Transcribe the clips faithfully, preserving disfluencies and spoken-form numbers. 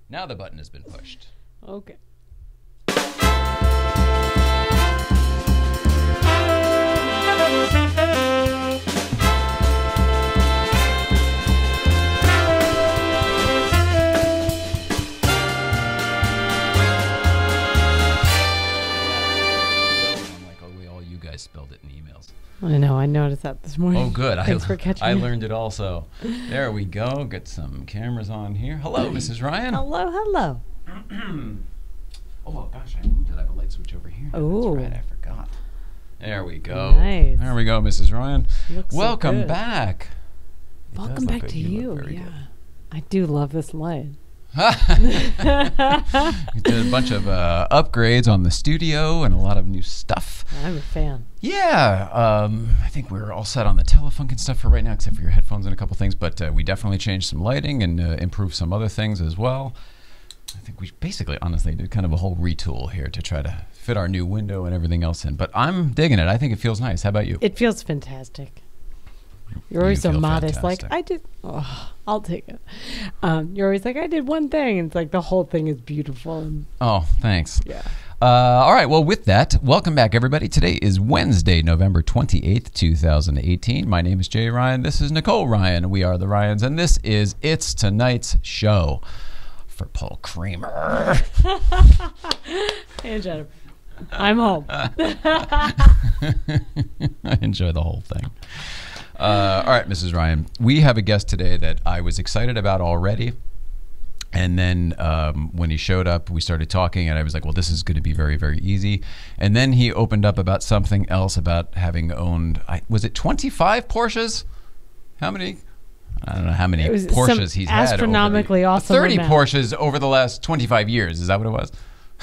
Now the button has been pushed. Okay. Spelled it in emails. I know. I noticed that this morning. Oh, good. Thanks I, for catching I me. learned it also. There we go. Get some cameras on here. Hello, Missus Ryan. Hello, hello. Oh, well, gosh, I moved it. I have a light switch over here. Oh. That's right. I forgot. There we go. Nice. There we go, Missus Ryan. Looks Welcome so good. back. It Welcome does look back good. to You you. look very Yeah. good. I do love this light. We did a bunch of uh, upgrades on the studio and a lot of new stuff. I'm a fan. Yeah, um, I think we're all set on the Telefunken stuff for right now, except for your headphones and a couple things. But uh, we definitely changed some lighting and uh, improved some other things as well. I think we basically, honestly, did kind of a whole retool here to try to fit our new window and everything else in. But I'm digging it. I think it feels nice. How about you? It feels fantastic. You're always You so feel modest. fantastic. Like, I did. Oh, I'll take it. Um, you're always like, I did one thing. And it's like the whole thing is beautiful. And Oh, thanks. yeah. Uh, all right, well, with that, welcome back, everybody. Today is Wednesday, November twenty-eighth, two thousand eighteen. My name is Jay Ryan. This is Nicole Ryan. We are the Ryans, and this is It's Tonight's Show for Paul Kramer. Hey, Jennifer. I'm home. I enjoy the whole thing. Uh, all right, Missus Ryan, we have a guest today that I was excited about already. And then um, when he showed up, we started talking, and I was like, well, this is going to be very, very easy. And then he opened up about something else, about having owned, I, was it twenty-five Porsches? How many? I don't know how many It was Porsches some he's had. astronomically over the, awesome thirty amount. Porsches over the last twenty-five years. Is that what it was?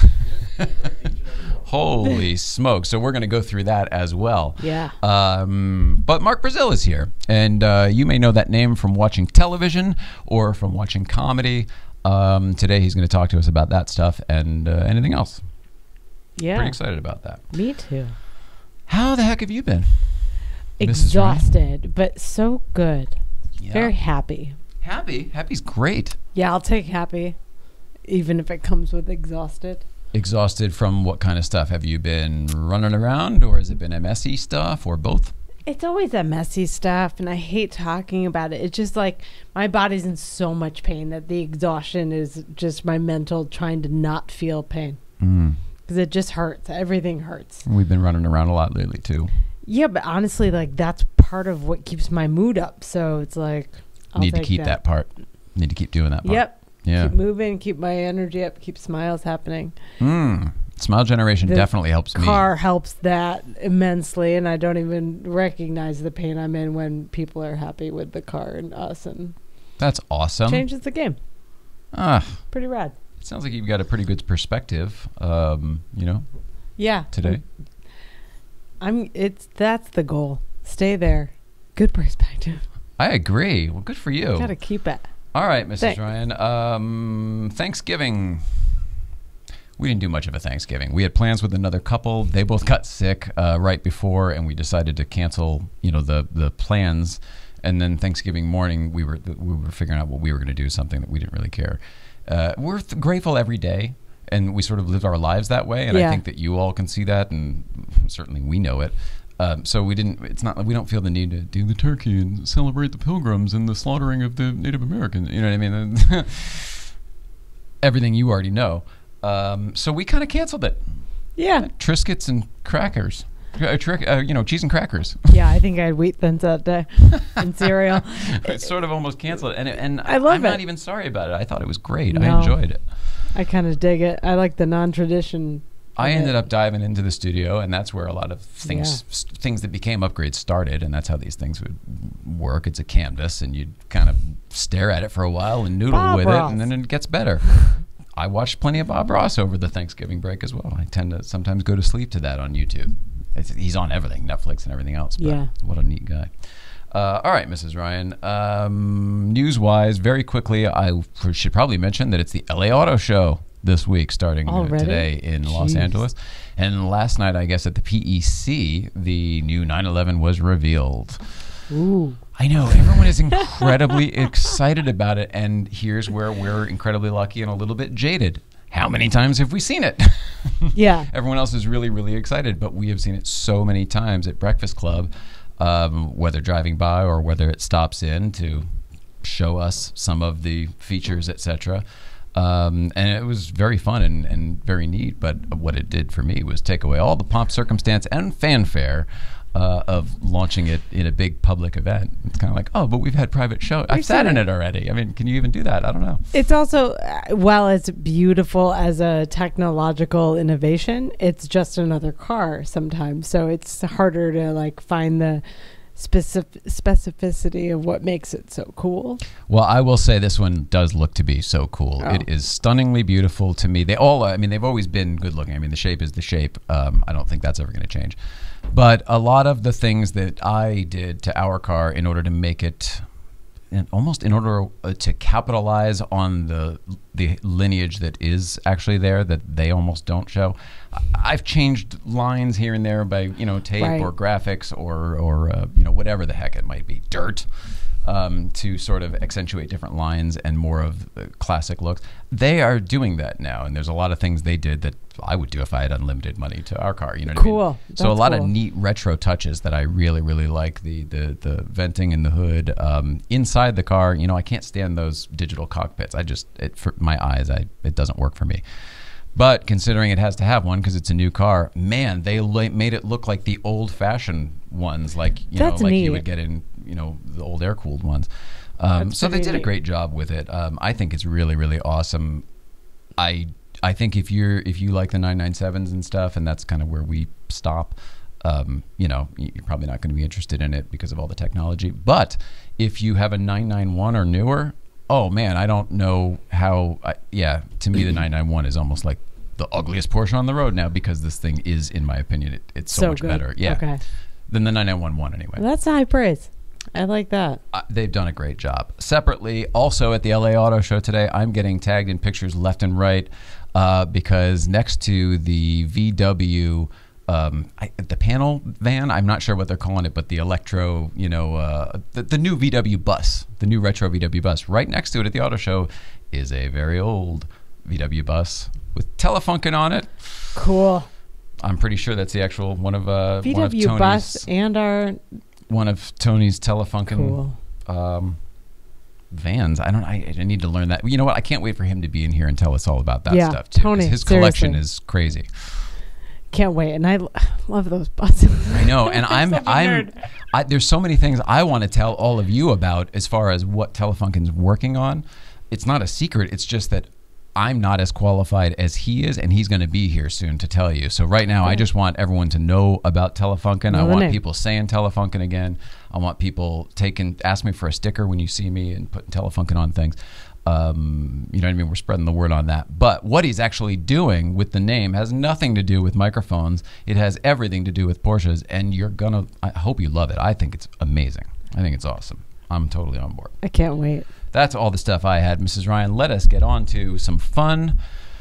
Holy smoke. So we're going to go through that as well. Yeah. Um, but Mark Brazil is here. And uh, you may know that name from watching television or from watching comedy. Um, today he's going to talk to us about that stuff and uh, anything else. Yeah. Pretty excited about that. Me too. How the heck have you been, Missus Ryan? Exhausted, but so good. Yeah. Very happy. Happy? Happy's great. Yeah, I'll take happy, even if it comes with exhausted. Exhausted from what kind of stuff? Have you been running around, or has it been M S Y stuff, or both? It's always that messy stuff, and I hate talking about it. It's just like my body's in so much pain that the exhaustion is just my mental trying to not feel pain. Mm. Because it just hurts. Everything hurts. We've been running around a lot lately, too. Yeah, but honestly, like, that's part of what keeps my mood up. So it's like, I'll Need to take keep that. that part. Need to keep doing that part. Yep. Yeah. Keep moving, keep my energy up, keep smiles happening. Mm. Smile generation The definitely helps me. Car helps that immensely, and I don't even recognize the pain I'm in when people are happy with the car and us, and That's awesome. changes the game. Ah, Pretty rad. it sounds like you've got a pretty good perspective, um, you know, Yeah. today. I'm it's that's the goal. Stay there. Good perspective. I agree. Well, good for you. Gotta keep it. All right, Missus Thanks. Ryan. Um, Thanksgiving. We didn't do much of a Thanksgiving. We had plans with another couple. They both got sick uh, right before, and we decided to cancel, you know, the the plans. And then Thanksgiving morning, we were we were figuring out what we were going to do, something that we didn't really care. Uh, we're th- grateful every day, and we sort of live our lives that way. And Yeah. I think that you all can see that, and certainly we know it. Um, so we didn't. It's not. We don't feel the need to do the turkey and celebrate the Pilgrims and the slaughtering of the Native Americans. You know what I mean? Everything you already know. Um, so we kind of canceled it. Yeah. Triscuits and crackers. Uh, trick, uh, you know, cheese and crackers. Yeah, I think I had wheat thins that day and cereal. It's sort of almost canceled, and and I love I'm it. not even sorry about it. I thought it was great. I No. enjoyed it. I kind of dig it. I like the non-tradition. I of ended it. up diving into the studio, and that's where a lot of things Yeah. st- things that became upgrades started, and that's how these things would work. It's a canvas, and you'd kind of stare at it for a while and noodle Bob with Ross. it, and then it gets better. I watched plenty of Bob Ross over the Thanksgiving break as well. I tend to sometimes go to sleep to that on YouTube. It's, he's on everything, Netflix and everything else. But Yeah. what a neat guy. Uh, all right, Missus Ryan. Um, news-wise, very quickly, I should probably mention that it's the L A Auto Show this week, starting uh, Already? today in Los Jeez. Angeles. And last night, I guess, at the P E C, the new nine eleven was revealed. Ooh. I know. Everyone is incredibly excited about it. And here's where we're incredibly lucky and a little bit jaded. How many times have we seen it? Yeah. Everyone else is really, really excited, but we have seen it so many times at Breakfast Club, um, whether driving by or whether it stops in to show us some of the features, et cetera. Um, and it was very fun and, and very neat. But what it did for me was take away all the pomp, circumstance, and fanfare uh, of launching it in a big public event. It's kind of like, oh, but we've had private show. I've sat in it already. I mean, can you even do that? I don't know. It's also, uh, while it's beautiful as a technological innovation, it's just another car sometimes. So it's harder to like find the specific specificity of what makes it so cool. Well, I will say this one does look to be so cool. Oh. It is stunningly beautiful to me. They all, I mean, they've always been good looking. I mean, the shape is the shape. Um, I don't think that's ever going to change. But a lot of the things that I did to our car in order to make it, in, almost in order uh, to capitalize on the the lineage that is actually there, that they almost don't show. I've changed lines here and there by, you know, tape Right. or graphics or, or uh, you know, whatever the heck it might be, dirt, um, to sort of accentuate different lines and more of uh, classic looks. They are doing that now, and there's a lot of things they did that I would do if I had unlimited money to our car. You know what Cool. I mean? So a That's lot cool. of neat retro touches that I really, really like. The the the venting in the hood, um, inside the car. You know, I can't stand those digital cockpits. I just, it, for my eyes, I it doesn't work for me. But considering it has to have one because it's a new car, man, they la- made it look like the old-fashioned ones, like you That's know, like neat. you would get in, you know, the old air-cooled ones. Um, That's so they pretty did a neat. great job with it. Um, I think it's really, really awesome. I I think if you're if you like the nine ninety-sevens and stuff, and that's kind of where we stop, um, you know, you're probably not going to be interested in it because of all the technology. But if you have a nine ninety-one or newer, oh man, I don't know how. I, yeah, to me the nine ninety-one is almost like the ugliest Porsche on the road now because this thing is, in my opinion, it, it's so, So much good. better. Yeah, Okay. than the nine ninety-one one anyway. Well, that's high praise. I like that. Uh, they've done a great job. Separately, also at the L A Auto Show today, I'm getting tagged in pictures left and right uh, because next to the V W, um, I, the panel van, I'm not sure what they're calling it, but the electro, you know, uh, the, the new V W bus, the new retro V W bus, right next to it at the Auto Show is a very old V W bus with Telefunken on it. Cool. I'm pretty sure that's the actual one of uh, V one of W Tony's bus and our one of Tony's Telefunken cool. um, vans. I don't. I, I need to learn that. You know what? I can't wait for him to be in here and tell us all about that Yeah, stuff too. 'cause Tony, his collection seriously. is crazy. Can't wait. And I l- love those buses. I know, and I'm Such a I'm. nerd. I, there's so many things I want to tell all of you about as far as what Telefunken's working on. It's not a secret. It's just that I'm not as qualified as he is, and he's going to be here soon to tell you. So right now, I just want everyone to know about Telefunken. I Know the want name. people saying Telefunken again. I want people taking, ask me for a sticker when you see me and putting Telefunken on things. Um, you know what I mean? We're spreading the word on that. But what he's actually doing with the name has nothing to do with microphones. It has everything to do with Porsches, and you're going to, I hope you love it. I think it's amazing. I think it's awesome. I'm totally on board. I can't wait. That's all the stuff I had, Missus Ryan. Let us get on to some fun.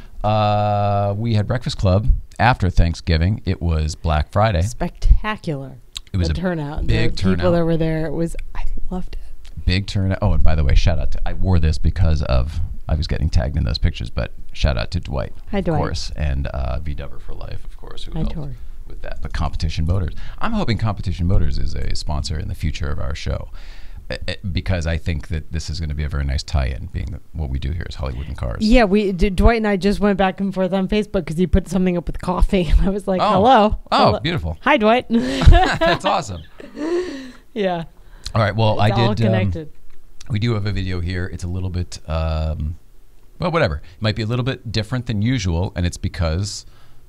Uh, we had Breakfast Club after Thanksgiving. It was Black Friday. Spectacular. It was the a turnout. big the people turnout. that were there. It was. I loved it. Big turnout. Oh, and by the way, shout out to, I wore this because of, I was getting tagged in those pictures, but shout out to Dwight. Hi, Dwight. Of course, and uh, V W for Life, of course, who Hi, helped Tori. with that. But Competition Motors. I'm hoping Competition Motors is a sponsor in the future of our show. uh, uh, Because I think that this is going to be a very nice tie-in, being that what we do here is Hollywood and cars. Yeah, we D- Dwight and I just went back and forth on Facebook because he put something up with coffee, and I was like, Oh. "Hello, Oh, Hello. beautiful. Hi, Dwight." That's awesome. Yeah, All right. Well, it's I all did. Um, connected. we do have a video here. It's a little bit, um, well, whatever. It might be a little bit different than usual, and it's because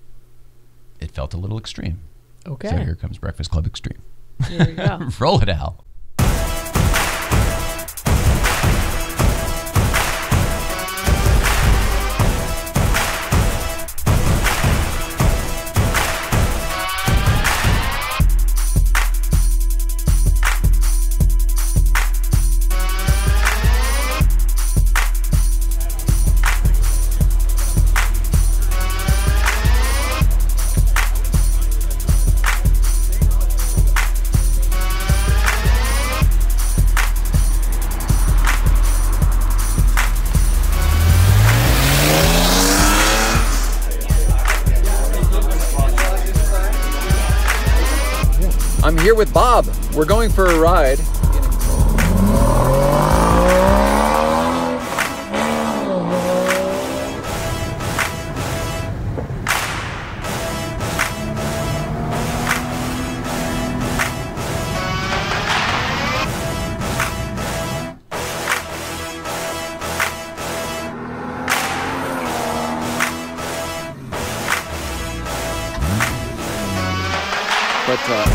it felt a little extreme. Okay, So here comes Breakfast Club Extreme. here we go. Roll it, Al. I'm here with Bob. We're going for a ride. But, uh,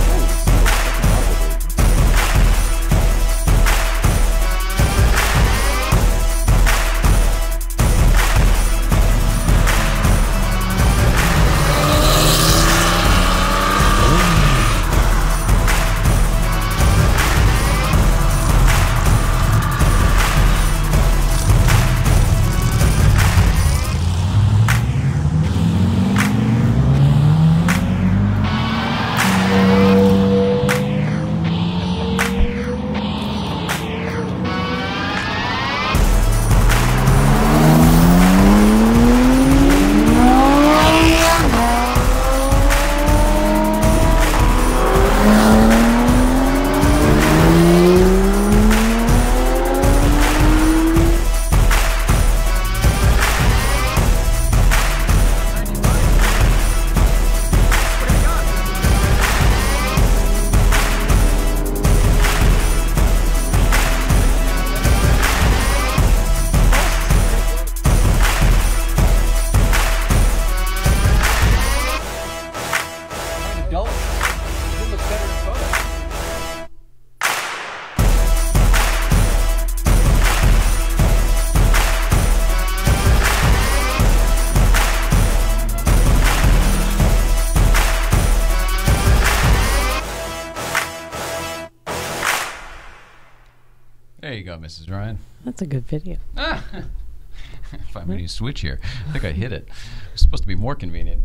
There you go, Missus Ryan. That's a good video. Ah. Find me a switch here. I think I hit it. It's supposed to be more convenient.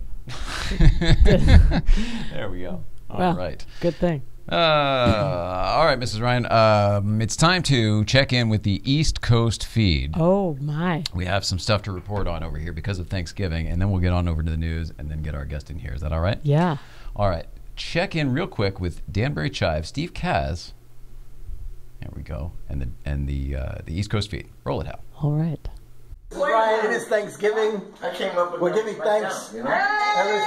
There we go. All well, right. Good thing. Uh, all right, Missus Ryan. Um, it's time to check in with the East Coast feed. Oh, my. We have some stuff to report on over here because of Thanksgiving, and then we'll get on over to the news and then get our guest in here. Is that all right? Yeah. All right. Check in real quick with Danbury Chive, Steve Kaz. There we go. And the and the uh, the East Coast feed. Roll it out. All right. Ryan, it is Thanksgiving. I came up with We're giving right thanks. now, you know? Everyone's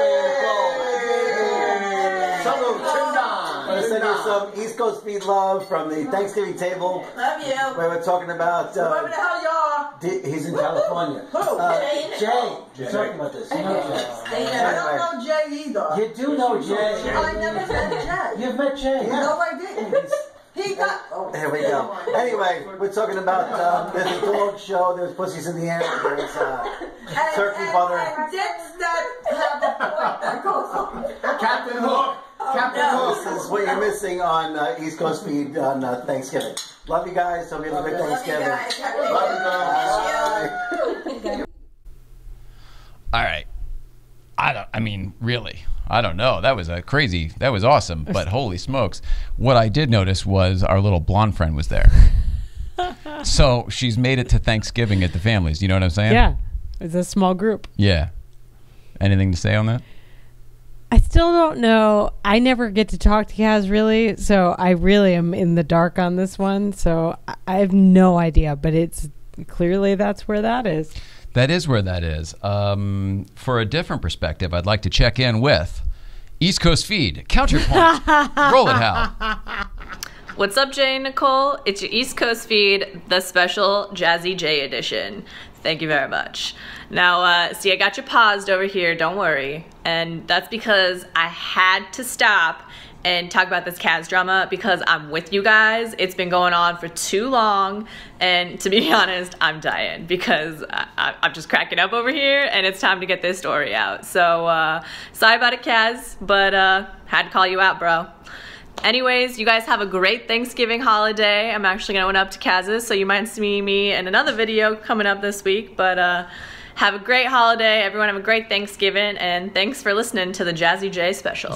behind the Salute, turned on. I'm going to send you some East Coast feed love from the Thanksgiving table. Love you. Where we're talking about. Uh, Whoever the hell you are. D he's in California. Who? Uh, Jay. Jay. You're talking about this. You know Jay. I don't know Jay either. You do know Jay. I never met Jay. You've met Jay. Yeah. No, I didn't. He got. Oh, There we go. Anyway, we're talking about uh, there's a dog show, there's pussies in the air, there's uh, and, turkey and, butter. And dicks that have a point that goes on. Captain Hook. Captain no. Hook. This is what you're missing on uh, East Coast feed on uh, Thanksgiving. Love you guys. Hope you have a good Thanksgiving. Love you guys. Love you guys. All right. I don't. I mean, really. I don't know. That was a crazy. That was awesome. But holy smokes! What I did notice was our little blonde friend was there. So she's made it to Thanksgiving at the family's. You know what I'm saying? Yeah. It's a small group. Yeah. Anything to say on that? I still don't know. I never get to talk to Kaz really, so I really am in the dark on this one. So I- I have no idea, but it's clearly that's where that is. That is where that is. Um, for a different perspective, I'd like to check in with East Coast feed Counterpoint. Roll it, Hal. What's up, Jay and Nicole? It's your East Coast feed, the special Jazzy J edition. Thank you very much. Now, uh, see, I got you paused over here, don't worry. And that's because I had to stop and talk about this Kaz drama because I'm with you guys. It's been going on for too long. And to be honest, I'm dying because I, I, I'm just cracking up over here and it's time to get this story out. So, uh, sorry about it, Kaz, but uh, had to call you out, bro. Anyways, you guys have a great Thanksgiving holiday. I'm actually going up to Kaz's, so you might see me in another video coming up this week. But uh, have a great holiday. Everyone have a great Thanksgiving. And thanks for listening to the Jazzy J special.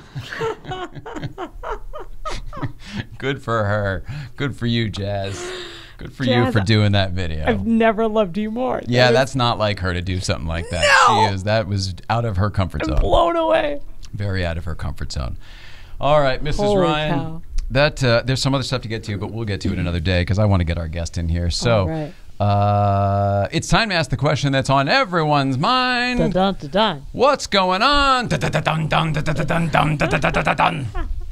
Good for her. Good for you, Jazz. Good for Jazz, you for doing that video. I've never loved you more. Yeah, That is- that's not like her to do something like that. No! She is. That was out of her comfort I'm zone. blown away. Very out of her comfort zone. All right, Missus Holy Ryan. cow. That uh, there's some other stuff to get to, but we'll get to it another day because I want to get our guest in here. So All right. uh, it's time to ask the question that's on everyone's mind. Dun, dun, dun, dun. What's going on? Dun, dun, dun, dun, dun, dun, dun, dun, dun, dun, dun, dun, dun.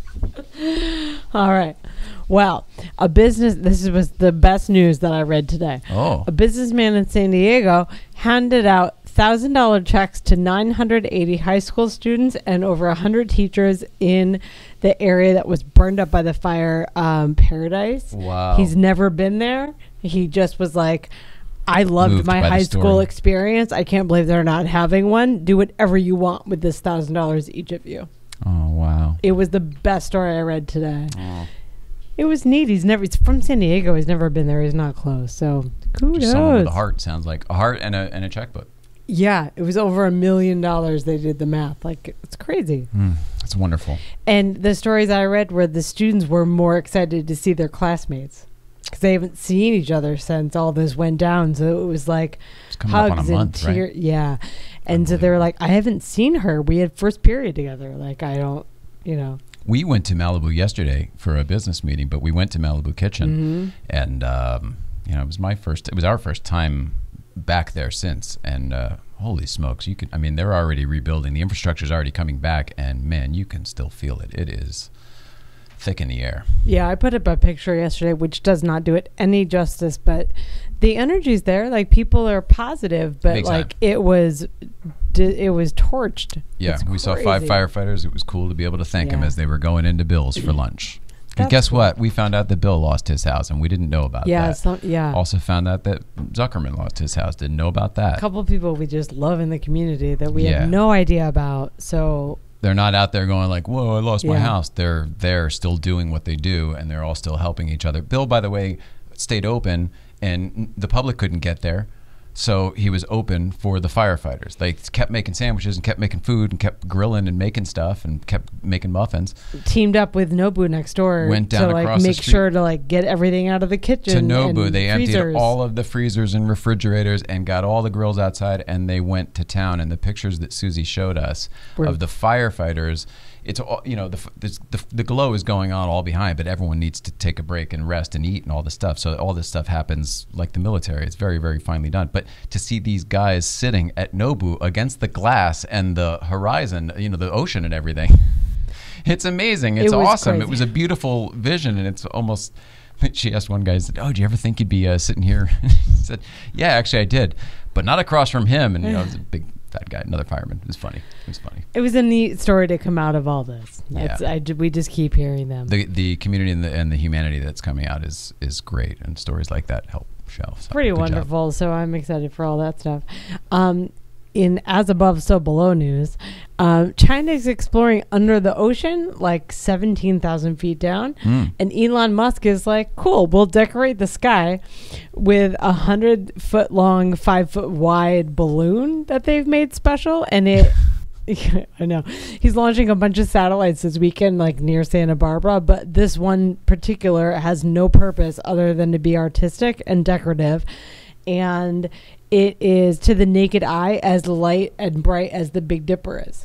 All right. Well, a business, this was the best news that I read today. Oh. A businessman in San Diego handed out one thousand dollar checks to nine hundred eighty high school students and over one hundred teachers in the area that was burned up by the fire, um, Paradise. Wow. He's never been there. He just was like, I loved Moved my by the high story. school experience. I can't believe they're not having one. Do whatever you want with this one thousand dollars each of you. Oh, wow. It was the best story I read today. Oh. It was neat. He's never. He's from San Diego. He's never been there. He's not close. So kudos. Just someone with a heart sounds like a heart and a and a checkbook. Yeah, it was over a million dollars. They did the math. Like, it's crazy. Mm, that's wonderful. And the stories I read were the students were more excited to see their classmates because they haven't seen each other since all this went down. So it was like It's coming up on hugs a and month, tears. right? Yeah, and so they were like, I haven't seen her. We had first period together. Like, I don't, you know. We went to Malibu yesterday for a business meeting, but we went to Malibu Kitchen, Mm-hmm. and um, you know, it was my first. It was our first time back there since, and uh, holy smokes, you could. I mean, they're already rebuilding. The infrastructure is already coming back, and man, you can still feel it. It is thick in the air. Yeah, I put up a picture yesterday, which does not do it any justice, but the energy's there. Like, people are positive, but Big like time. it was, d- it was torched. Yeah, It's we saw five crazy. firefighters. It was cool to be able to thank them Yeah. as they were going into Bill's for lunch. And That's guess cool. what? We found out that Bill lost his house, and we didn't know about Yeah, that. some, yeah. Also found out that Zuckerman lost his house. Didn't know about that. A couple of people we just love in the community that we Yeah. have no idea about. So They're not out there going like, whoa, I lost my Yeah. house. They're they're still doing what they do, and they're all still helping each other. Bill, by the way, stayed open, and the public couldn't get there. So he was open for the firefighters. They kept making sandwiches and kept making food and kept grilling and making stuff and kept making muffins. teamed up with Nobu next door Went down to like across the make street sure to like get everything out of the To kitchen. Nobu, and they emptied freezers. all of the freezers and refrigerators and got all the grills outside, and they went to town. And the pictures that Susie showed us Were- of the firefighters, it's all, you know, the, the the the glow is going on all behind, but everyone needs to take a break and rest and eat and all this stuff. So all this stuff happens like the military. It's very, very finely done. But to see these guys sitting at Nobu against the glass and the horizon, you know, the ocean and everything, it's amazing. It's It was awesome. crazy. It was a beautiful vision, and it's almost. She asked one guy, said, "Oh, do you ever think you'd be uh, sitting here?" He said, "Yeah, actually, I did, but not across from him." And you know, it was a big fat guy, another fireman. It was funny. It was funny. It was a neat story to come out of all this. That's, Yeah. I, d- we just keep hearing them. The the community and the and the humanity that's coming out is is great, and stories like that help show. So, Pretty good job. wonderful. So I'm excited for all that stuff. Um, in as above, so below news, um, China is exploring under the ocean, like seventeen thousand feet down. Mm. And Elon Musk is like, cool, we'll decorate the sky with a hundred foot long, five foot wide balloon that they've made special. And it, I know, he's launching a bunch of satellites this weekend, like near Santa Barbara. But this one particular has no purpose other than to be artistic and decorative. And it is, to the naked eye, as light and bright as the Big Dipper is.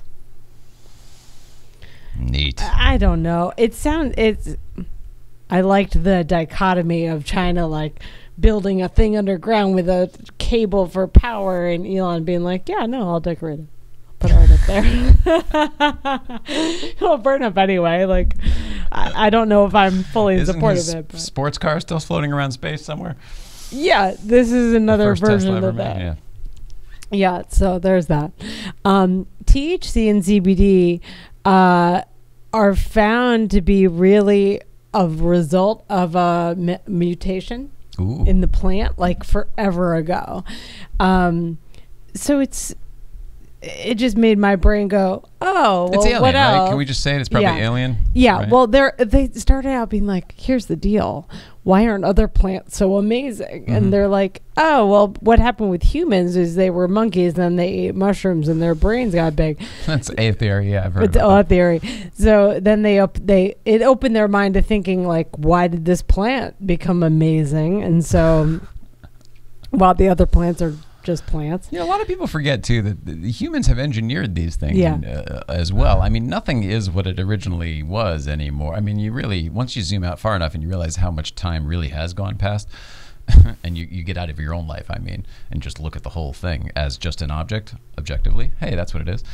Neat. I don't know. It sounds, it's, I liked the dichotomy of China, like, building a thing underground with a cable for power, and Elon being like, yeah, no, I'll decorate it. Put art up there. It'll burn up anyway. Like, I, I don't know if I'm fully in Isn't support his of it. But sports car still floating around space somewhere? yeah, this is another First Tesla version ever of made, that. Yeah. Yeah, so there's that. Um, T H C and C B D uh, are found to be really a result of a mu- mutation Ooh. in the plant, like forever ago. Um, so it's it just made my brain go, oh, well, It's alien, what else? right? Can we just say it? It's probably Yeah. alien? Yeah, right? well, they're, they started out being like, here's the deal. Why aren't other plants so amazing? Mm-hmm. And they're like, oh, well, what happened with humans is they were monkeys, then they ate mushrooms, and their brains got big. That's a theory. Yeah, I've heard It's about all that. theory. So then they op- they it opened their mind to thinking, like, why did this plant become amazing? And so while the other plants are just plants. Yeah, a lot of people forget too that the the humans have engineered these things Yeah. uh, as well. I mean, nothing is what it originally was anymore. I mean, you really, once you zoom out far enough and you realize how much time really has gone past, and you, you get out of your own life, I mean, and just look at the whole thing as just an object, objectively. Hey, that's what it is.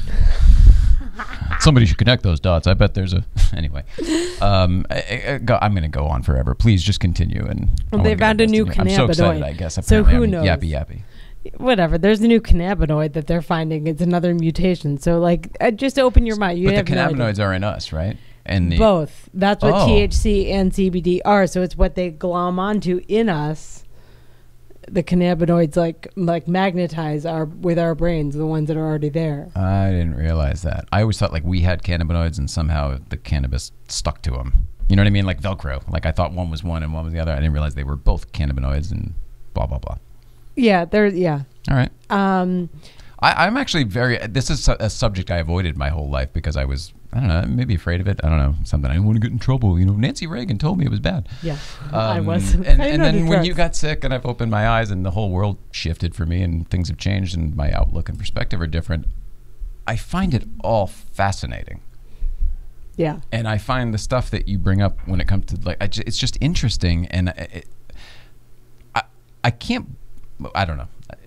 Somebody should connect those dots. I bet there's a... Anyway, um, I, I, go, I'm going to go on forever. Please just continue. And Well, they found a new cannabinoid. I'm so excited, I guess. So Apparently, who I'm knows? Yappy yappy. Whatever. There's a new cannabinoid that they're finding. It's another mutation. So, like, uh, just open your mind. You But have the no idea. cannabinoids are in us, right? And the, Both. That's what Oh. T H C and C B D are. So it's what they glom onto in us. The cannabinoids like like magnetize our with our brains, the ones that are already there. I didn't realize that. I always thought like we had cannabinoids and somehow the cannabis stuck to them. You know what I mean? Like Velcro. Like I thought one was one and one was the other. I didn't realize they were both cannabinoids and blah, blah, blah. Yeah, they're yeah. All right. Um, I, I'm actually very, this is a subject I avoided my whole life because I was, I don't know, maybe afraid of it. I don't know, something. I didn't want to get in trouble. You know, Nancy Reagan told me it was bad. yeah, Um, I was. And, I and know then the when you drugs. got sick and I've opened my eyes and the whole world shifted for me and things have changed and my outlook and perspective are different, I find it all fascinating. Yeah. And I find the stuff that you bring up when it comes to like, I ju- it's just interesting. And it, I, I can't, I don't know.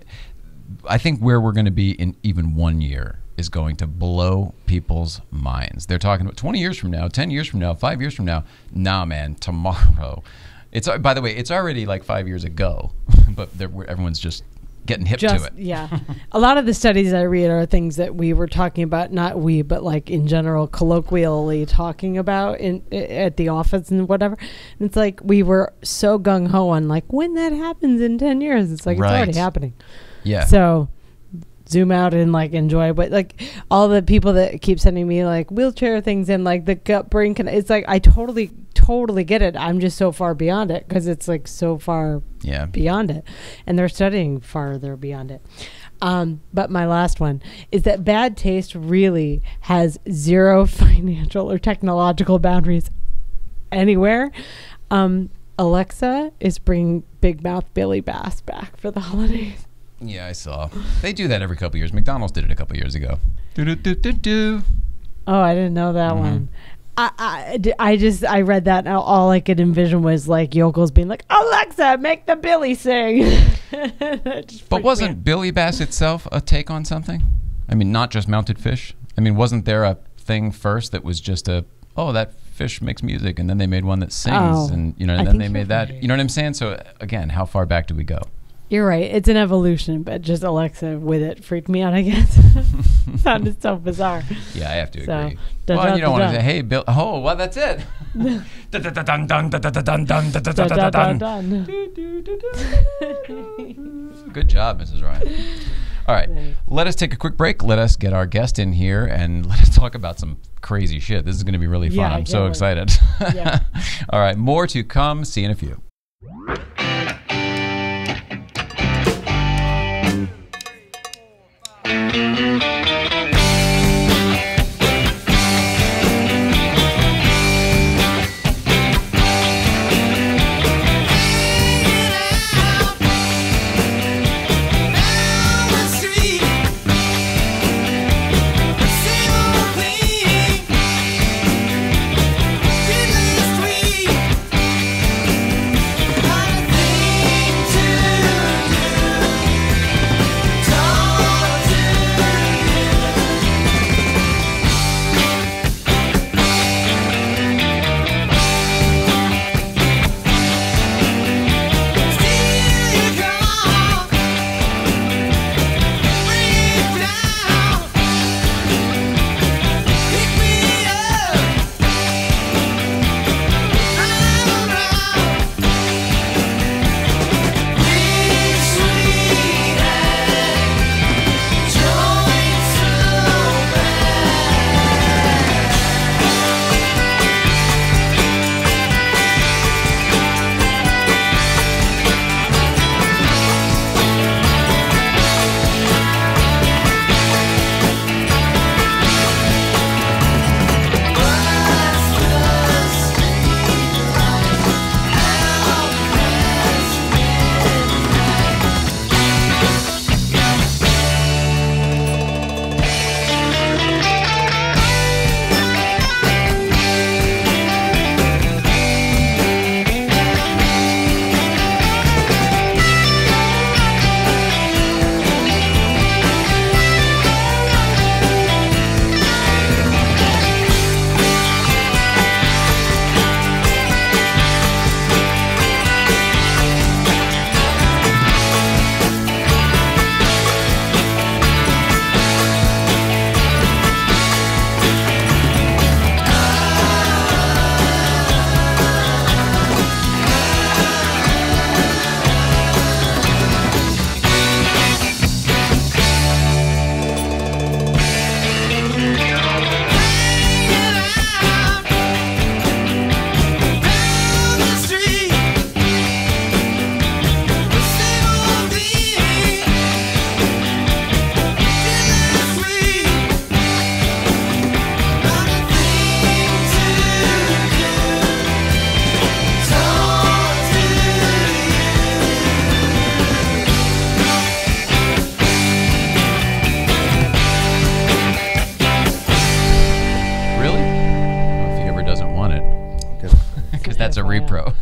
I think where we're going to be in even one year is going to blow people's minds. They're talking about twenty years from now, ten years from now, five years from now. Nah, man, tomorrow. It's, by the way, it's already like five years ago, but they're- everyone's just getting hip Just to it. yeah. A lot of the studies I read are things that we were talking about, not we, but like in general, colloquially talking about in at the office and whatever. And it's like we were so gung ho on like when that happens in ten years. It's like Right. it's already happening. Yeah. So zoom out and like enjoy. But like all the people that keep sending me like wheelchair things and like the gut brain can, it's like I totally totally get it. I'm just so far beyond it because it's like so far yeah. beyond it, and they're studying farther beyond it. Um, but my last one is that bad taste really has zero financial or technological boundaries anywhere. Um, Alexa is bringing Big Mouth Billy Bass back for the holidays. Yeah, I saw. They do that every couple of years. McDonald's did it a couple of years ago. Do do do do do. Oh, I didn't know that Mhm. one. I, I, d- I just I read that and all I could envision was like yokels being like, Alexa, make the Billy sing. It just But freaked me wasn't out. Billy Bass itself a take on something? I mean, not just mounted fish. I mean, wasn't there a thing first that was just a, oh, that fish makes music, and then they made one that sings, Oh, and you know, I and then think they you're made that. right. You know what I'm saying? So again, how far back do we go? You're right. It's an evolution, but just Alexa with it freaked me out, I guess. Sounded so bizarre. Yeah, I have to So, agree. da- Well, da- you don't da- want to da. say, hey, Bill. Oh, well, that's it. Dun, dun, dun, dun, dun, dun, dun, dun, dun, dun, Dun, dun, dun, dun. dun, dun. Good job, Missus Ryan. All right, Thanks. let us take a quick break. Let us get our guest in here and let us talk about some crazy shit. This is going to be really fun. Yeah, I I'm so can't wait. excited. Yeah. All right, more to come. See you in a few. Street.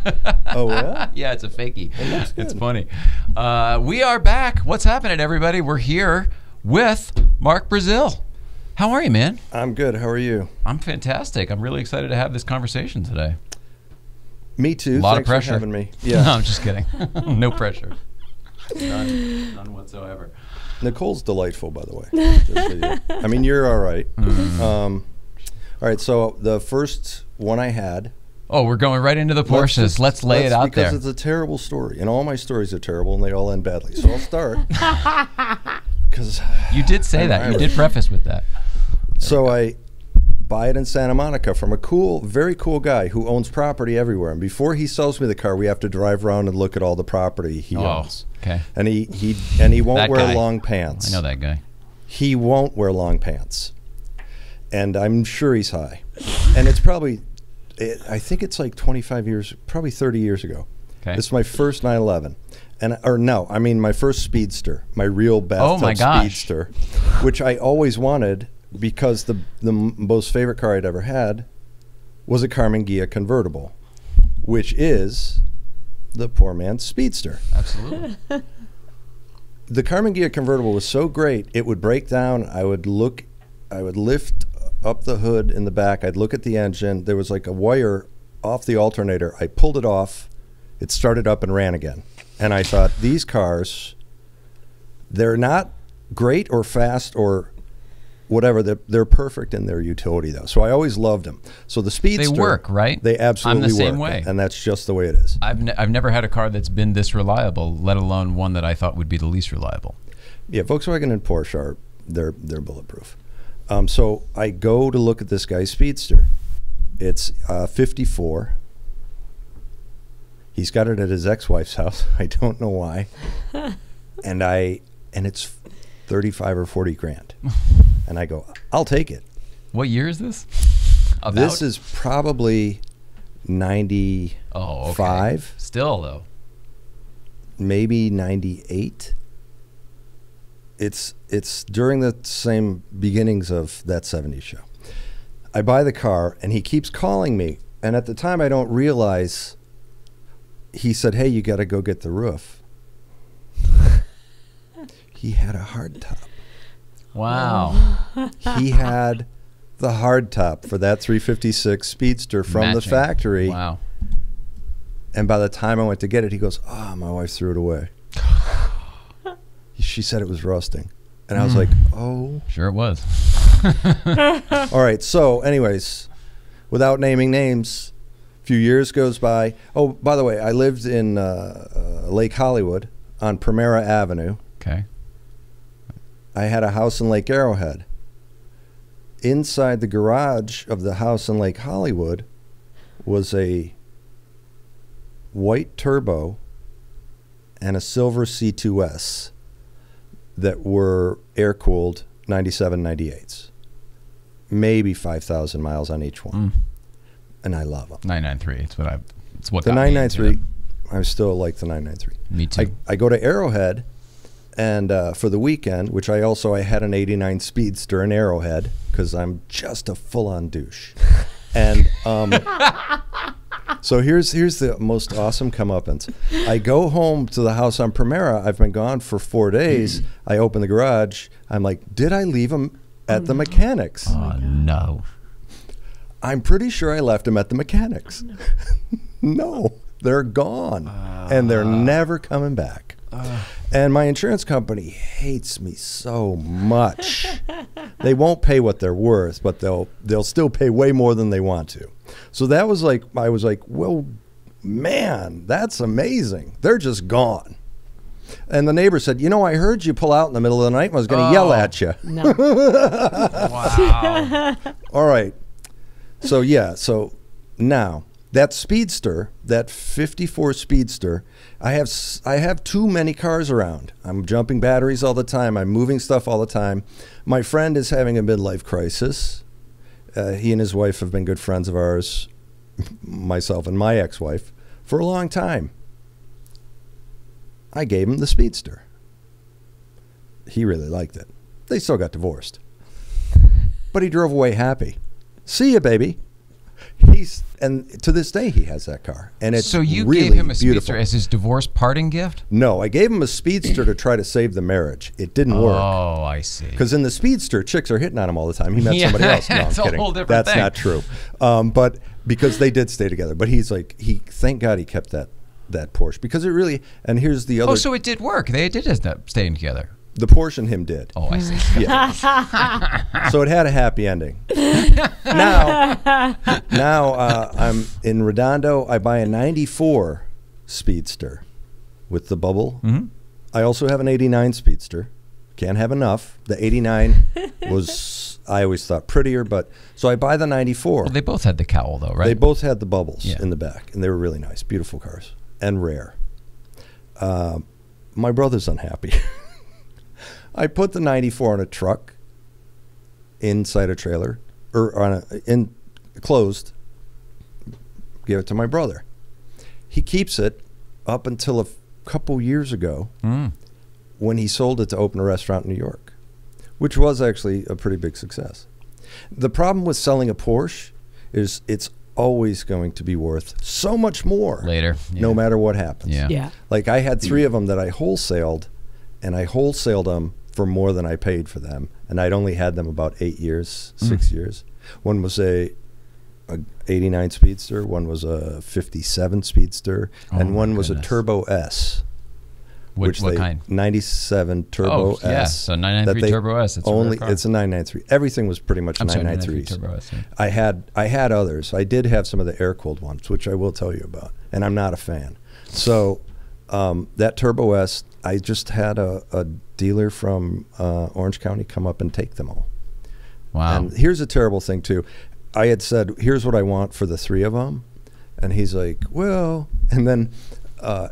Oh, yeah? Yeah, it's a fakie. It it's funny. Uh, we are back. What's happening, everybody? We're here with Mark Brazil. How are you, man? I'm good. How are you? I'm fantastic. I'm really excited to have this conversation today. Me too. A lot Thanks of pressure. for having me. Yeah. No, I'm just kidding. No pressure. None, none whatsoever. Nicole's delightful, by the way. Just so you- I mean, you're all right. Mm. Um, all right, so the first one I had. Oh, we're going right into the Let's Porsches. just- Let's lay let's- it out because there. it's a terrible story, and all my stories are terrible, and they all end badly. So I'll start. Because You did say I'm that. You Irish. did preface with that. So I buy it in Santa Monica from a cool, very cool guy who owns property everywhere. And before he sells me the car, we have to drive around and look at all the property he Oh, owns. okay. And he, he and he won't That wear guy. long pants. I know that guy. He won't wear long pants. And I'm sure he's high. And it's probably, it, I think it's like twenty-five years, probably thirty years ago. Okay. It's my first nine eleven. And, or no, I mean my first Speedster, my real bathtub Oh my gosh. Speedster, which I always wanted because the the m- most favorite car I'd ever had was a Carmen Ghia convertible, which is the poor man's Speedster. Absolutely. The Carmen Ghia convertible was so great, it would break down. I would look, I would lift up the hood in the back. I'd look at the engine. There was like a wire off the alternator. I pulled it off. It started up and ran again. And I thought, these cars, they're not great or fast or whatever. They're, they're perfect in their utility, though. So I always loved them. So the Speedster. They work, right? They absolutely I'm the same work. way. And that's just the way it is. I've, ne- I've never had a car that's been this reliable, let alone one that I thought would be the least reliable. Yeah, Volkswagen and Porsche are, they're, they're bulletproof. Um, so I go to look at this guy's Speedster. It's uh, fifty-four. He's got it at his ex-wife's house. I don't know why. and I and it's thirty-five or forty grand. And I go, I'll take it. What year is this? About? This is probably ninety-five, Oh, okay. Still, though. maybe ninety-eight. It's it's during the same beginnings of That seventies Show. I buy the car, and he keeps calling me. And at the time, I don't realize. He said, hey, you got to go get the roof. He had a hard top. Wow. He had the hard top for that three fifty-six Speedster from the Matching. factory. Wow. And by the time I went to get it, he goes, oh, my wife threw it away. She said it was rusting. And I was Mm. like, oh. Sure it was. All right. So anyways, without naming names, a few years goes by. Oh, by the way, I lived in uh, uh, Lake Hollywood on Primera Avenue. Okay. I had a house in Lake Arrowhead. Inside the garage of the house in Lake Hollywood was a white turbo and a silver C two S that were air-cooled ninety-seven ninety-eights. Maybe five thousand miles on each one. Mm. And I love them. nine ninety-three. It's what I. It's what The got me nine into ninety-three, it. I still like the nine ninety-three. Me too. I, I go to Arrowhead, and uh, for the weekend, which I also I had an eighty-nine Speedster in Arrowhead because I'm just a full-on douche. And um, so here's here's the most awesome comeuppance. I go home to the house on Primera. I've been gone for four days. I open the garage. I'm like, did I leave them at the mechanics? Oh, no. I'm pretty sure I left them at the mechanics. No, they're gone. Uh, and they're never coming back. uh. And my insurance company hates me so much. They won't pay what they're worth, but they'll they'll still pay way more than they want to. So that was like, I was like, well, man, that's amazing. They're just gone. And the neighbor said, you know, I heard you pull out in the middle of the night and I was going to Oh. yell at you. No. Wow. All right. So, yeah. So now that Speedster, that fifty-four Speedster, I have s- I have too many cars around. I'm jumping batteries all the time. I'm moving stuff all the time. My friend is having a midlife crisis. Uh, he and his wife have been good friends of ours, myself and my ex-wife, for a long time. I gave him the Speedster. He really liked it. They still got divorced. But he drove away happy. See ya, baby. He's and to this day he has that car, and it's so you really gave him a beautiful. speedster as his divorce parting gift? No, I gave him a speedster to try to save the marriage. It didn't work. Oh, I see. Because in the speedster, chicks are hitting on him all the time. He met Yeah, somebody else. No, I'm that's a kidding. whole different That's thing. not true. Um, but because they did stay together. But he's like, he thank God he kept that that Porsche because it really. And here's the other. Oh, so it did work. They did end up staying together. The Porsche and him did. Oh, I see. Yeah. So it had a happy ending. now, now uh, I'm in Redondo. I buy a ninety-four Speedster with the bubble. Mm-hmm. I also have an eighty-nine Speedster. Can't have enough. The eighty-nine was, I always thought, prettier. But so I buy the ninety-four. Well, they both had the cowl, though, right? They both had the bubbles Yeah. in the back, and they were really nice, beautiful cars, and rare. Uh, my brother's unhappy. I put the ninety-four on a truck inside a trailer, or on a in closed. Give it to my brother. He keeps it up until a f- couple years ago, Mm. when he sold it to open a restaurant in New York, which was actually a pretty big success. The problem with selling a Porsche is it's always going to be worth so much more Later. no Yeah. matter what happens. Yeah. Yeah. Like I had three of them that I wholesaled, and I wholesaled them for more than I paid for them, and I'd only had them about eight years, six Mm. years. One was a, a eighty-nine Speedster, one was a fifty-seven Speedster, Oh, and my one was goodness. a Turbo S. What, which what they, kind? ninety-seven Turbo Oh, S. yeah. So nine that ninety-three they Turbo S. It's a rare only car. it's a nine ninety-three. Everything was pretty much I'm sorry, nine nine ninety-three ninety-threes. Turbo S. Yeah. I had I had others. I did have some of the air cooled ones, which I will tell you about, and I'm not a fan. So um, that Turbo S, I just had a, a dealer from uh, Orange County come up and take them all. Wow. And here's a terrible thing too. I had said, here's what I want for the three of them, and he's like, well, and then uh,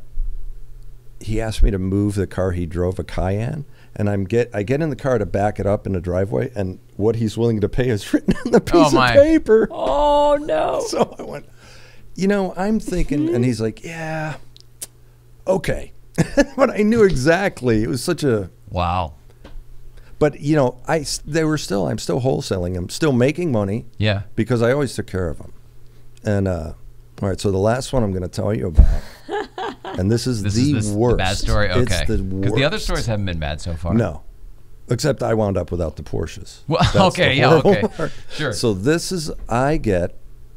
he asked me to move the car he drove, a Cayenne, and I'm get I get in the car to back it up in the driveway, and what he's willing to pay is written on the piece Oh, of my. paper. Oh no. So I went, you know, I'm thinking, and he's like, yeah, okay. But I knew exactly. It was such a, Wow. but you know, I s- they were still, I'm still wholesaling them, still making money Yeah. because I always took care of them. And uh, all right, so the last one I'm going to tell you about, and this is This the is this, worst. the bad story? Okay. It's the Because the other worst. stories haven't been bad so far. No. Except I wound up without the Porsches. Well, That's okay, the yeah, horrible okay. part. Sure. So this is, I get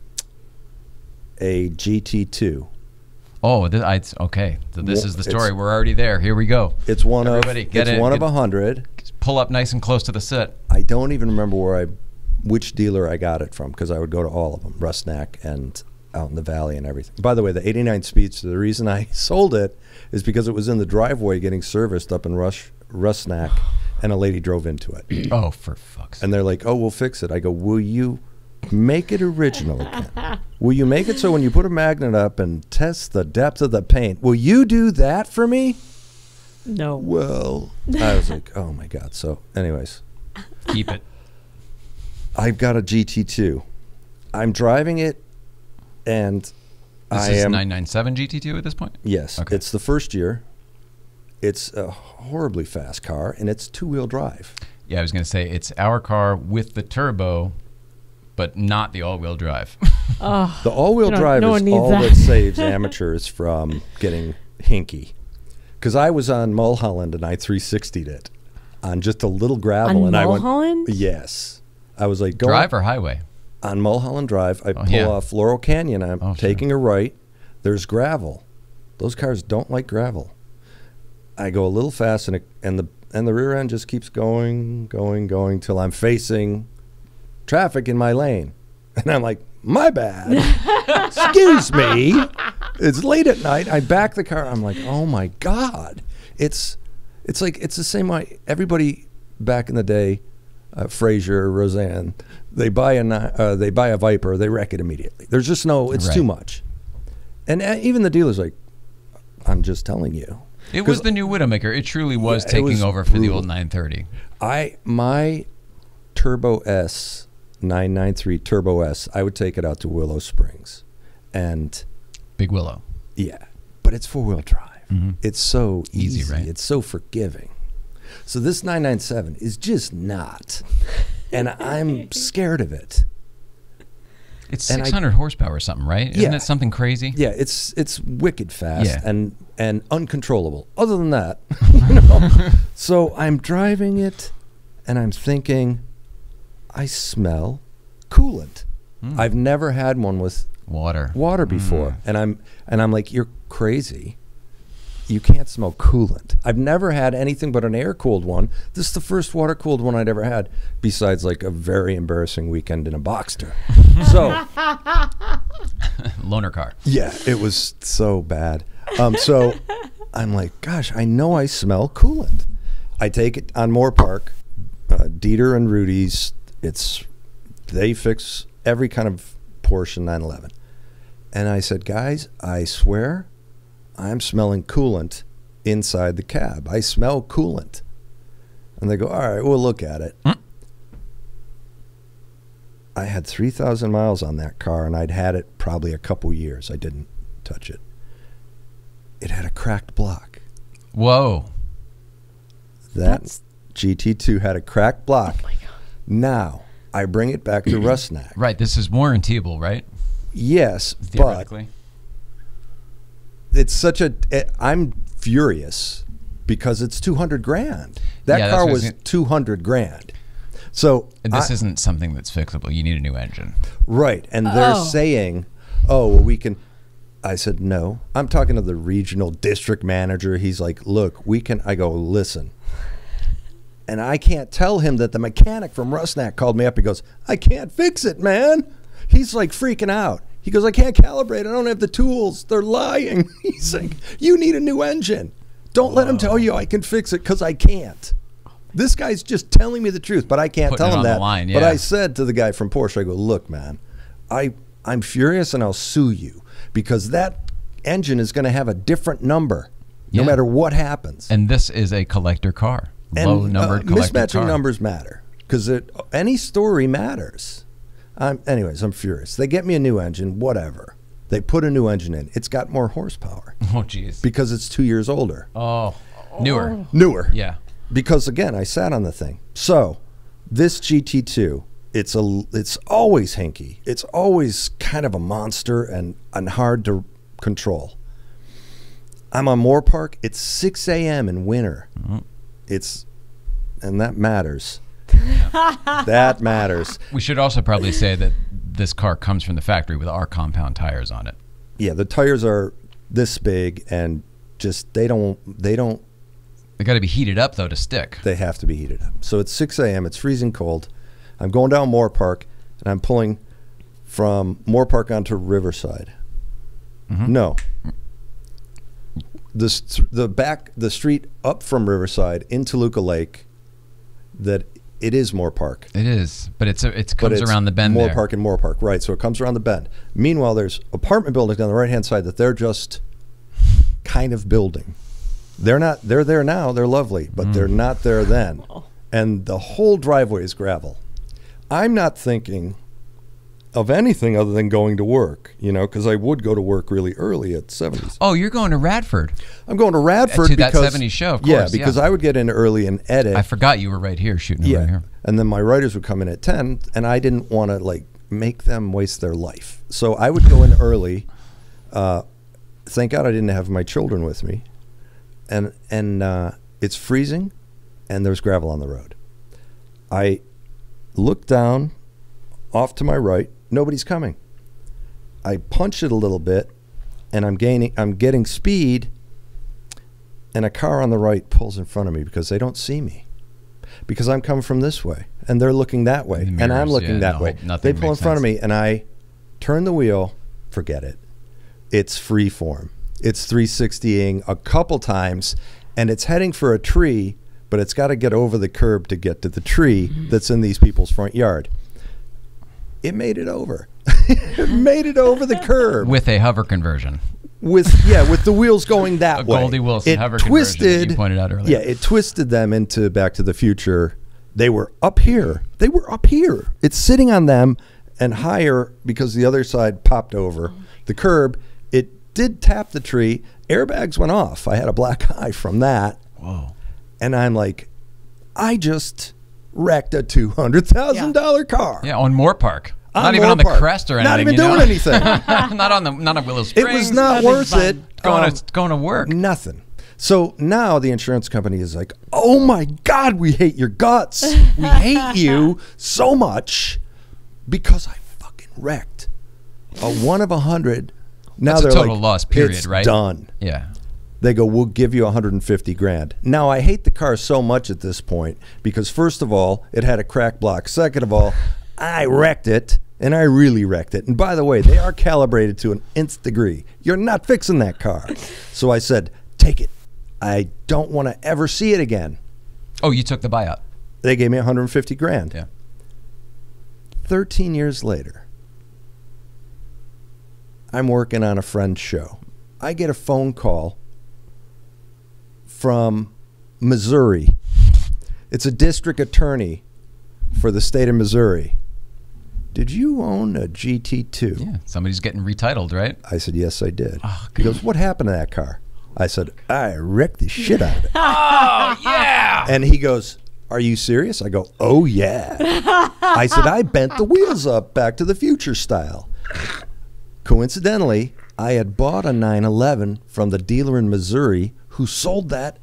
a G T two. Oh, th- I, it's- okay. So this Well, is the story. it's- We're already there. Here we go. It's one Everybody, of get it's in, one of get- a hundred. Pull up nice and close to the sit. I don't even remember where I, which dealer I got it from because I would go to all of them, Rusnack and out in the valley and everything. By the way, the eighty-nine Speedster, the reason I sold it is because it was in the driveway getting serviced up in Rush Rusnack, and a lady drove into it. Oh, for fuck's sake. And they're like, oh, we'll fix it. I go, will you make it original again? Will you make it so when you put a magnet up and test the depth of the paint, will you do that for me? No. Well, I was like, oh my God. So anyways, Keep it. I've got a G T two. I'm driving it, and This I is am, nine ninety-seven G T two at this point? yes, Okay. it's the first year. It's a horribly fast car, and it's two-wheel drive. Yeah, I was going to say it's our car with the turbo, but not the all-wheel drive. Oh, The all-wheel You know, drive no is one needs all that. that saves amateurs from getting hinky. Because I was on Mulholland and I three sixty'd it on just a little gravel, On and I went, Mulholland? yes. I was like, go Drive or highway? on Mulholland Drive. I pull yeah. off Laurel Canyon. I'm Oh, sure. taking a right. There's gravel. Those cars don't like gravel. I go a little fast, and it, and the and the rear end just keeps going, going, going till I'm facing traffic in my lane, and I'm like, my bad. Excuse me. It's late at night. I back the car. I'm like, oh my God. It's it's like it's the same way everybody back in the day, uh, Frazier, Roseanne, they buy a ni- uh, they buy a Viper, they wreck it immediately. There's just no, it's Right. too much. And uh, even the dealer's like, I'm just telling you. It was 'Cause the new Widowmaker. It truly was Yeah, it taking was over for the brutal. old nine thirty. I my Turbo S nine ninety-three Turbo S, I would take it out to Willow Springs, and Big Willow. yeah, but it's four wheel drive. Mhm. It's so Easy, easy, right? It's so forgiving. So this nine ninety-seven is just not, and I'm scared of it. It's And I- six hundred horsepower or something, right? Isn't Yeah. it something crazy? Yeah, it's it's wicked fast Yeah. and and uncontrollable. Other than that, you know. So I'm driving it, and I'm thinking, I smell coolant. Mm. I've never had one with Water. water before, Mm. and I'm and I'm like, you're crazy. You can't smell coolant. I've never had anything but an air-cooled one. This is the first water-cooled one I'd ever had, besides like a very embarrassing weekend in a Boxster. So, Loaner car. yeah, it was so bad. Um, so I'm like, gosh, I know I smell coolant. I take it on Moore Park, uh, Dieter and Rudy's. It's they fix every kind of Porsche nine eleven. And I said, guys, I swear I'm smelling coolant inside the cab. I smell coolant. And they go, all right, we'll look at it. Mm. I had three thousand miles on that car, and I'd had it probably a couple years. I didn't touch it. It had a cracked block. Whoa. That That's- G T two had a cracked block. Oh my God. Now, I bring it back to Rusnak. Right. This is warrantyable, right? Yes, but Theoretically. it's such a it, I'm furious because it's two hundred grand. That Yeah, that's car what I was was gonna- two hundred grand. So And this I- isn't something that's fixable. You need a new engine. right, and they're Oh. saying, "Oh, well, we can." I said, "No." I'm talking to the regional district manager. He's like, "Look, we can." I go, "Listen." And I can't tell him that the mechanic from Rusnak called me up. He goes, "I can't fix it, man." He's like freaking out. He goes, "I can't calibrate. I don't have the tools. They're lying." He's like, "You need a new engine. Don't let him tell you I can fix it because I can't." This guy's just telling me the truth, but I can't Putting tell it him on the that. line, But yeah. I said to the guy from Porsche, I go, "Look, man, I, I'm furious and I'll sue you because that engine is going to have a different number no Yeah. matter what happens." And this is a collector car. And, Low numbered uh, collector mismatching car. numbers matter because any story matters. Um, anyways, I'm furious. They get me a new engine, whatever. They put a new engine in. It's got more horsepower Oh, jeez. because it's two years older. Oh, newer. Newer. Yeah. Because again, I sat on the thing. So this G T two, it's a, it's always hinky. It's always kind of a monster and, and hard to control. I'm on Moore Park. It's six A M in winter. Mm-hmm. It's, and that matters. That matters. We should also probably say that this car comes from the factory with our compound tires on it. Yeah, the tires are this big and just they don't they don't They got to be heated up though to stick. they have to be heated up. So it's six A M. It's freezing cold. I'm going down Moore Park and I'm pulling from Moore Park onto Riverside. Mhm. No. The st- the back the street up from Riverside in Toluca Lake. That it is Moore Park. It is, but it's a, it But comes it's around the bend Moore there. Park and Moore Park, right? So it comes around the bend. Meanwhile, there's apartment buildings on the right hand side that they're just kind of building. They're not. They're there now. They're lovely, but Mm. they're not there then. And the whole driveway is gravel. I'm not thinking of anything other than going to work, you know, because I would go to work really early at seventies. Oh, you're going to Radford. I'm going to Radford To that because seventies show, of yeah, course, because yeah. I would get in early and edit. I forgot you were right here shooting it Yeah, right here. and then my writers would come in at ten, and I didn't want to like make them waste their life, so I would go in early. Uh, thank God I didn't have my children with me, and and uh, it's freezing, and there's gravel on the road. I look down, off to my right, nobody's coming. I punch it a little bit, and I'm gaining, I'm getting speed, and a car on the right pulls in front of me because they don't see me. Because I'm coming from this way, and they're looking that way, The and I'm mirrors, looking yeah, that no, way. nothing They pull in makes front of sense. me, and I turn the wheel, forget it. It's free form. It's three sixty-ing a couple times, and it's heading for a tree, but it's got to get over the curb to get to the tree that's in these people's front yard. It made it over. It made it over the curb. With a hover conversion. With yeah, with the wheels going that A way. Goldie Wilson it hover conversion that twisted. you pointed out earlier. Yeah, it twisted them into Back to the Future. They were up here. They were up here. It's sitting on them and higher because the other side popped over the curb. It did tap the tree. Airbags went off. I had a black eye from that. Whoa. And I'm like, I just wrecked a two hundred thousand dollar car. Yeah, on Moore Park. Not even on the Park. crest or anything. Not even you know? doing anything. not on the not on Willow It Springs. was not Nothing worth fun. it. going Um, to going to work. Nothing. So now the insurance company is like, oh my God, we hate your guts. We hate you so much because I fucking wrecked a one of a hundred. Now That's a they're total like, loss, period, it's right? done. Yeah. They go, we'll give you one hundred fifty grand. Now, I hate the car so much at this point because, first of all, it had a crack block. Second of all, I wrecked it, and I really wrecked it. And by the way, they are calibrated to an nth degree. You're not fixing that car. So I said, take it. I don't want to ever see it again. Oh, you took the buyout. They gave me one hundred fifty grand. Yeah. thirteen years later, I'm working on a friend's show. I get a phone call from Missouri. It's a district attorney for the state of Missouri. Did you own a G T two? Yeah. Somebody's getting retitled, right? I said, yes, I did. Oh, he goes, what happened to that car? I said, I wrecked the shit out of it. Oh, yeah. And he goes, are you serious? I go, oh, yeah. I said, I bent the wheels up Back to the Future style. Coincidentally, I had bought a nine eleven from the dealer in Missouri who sold that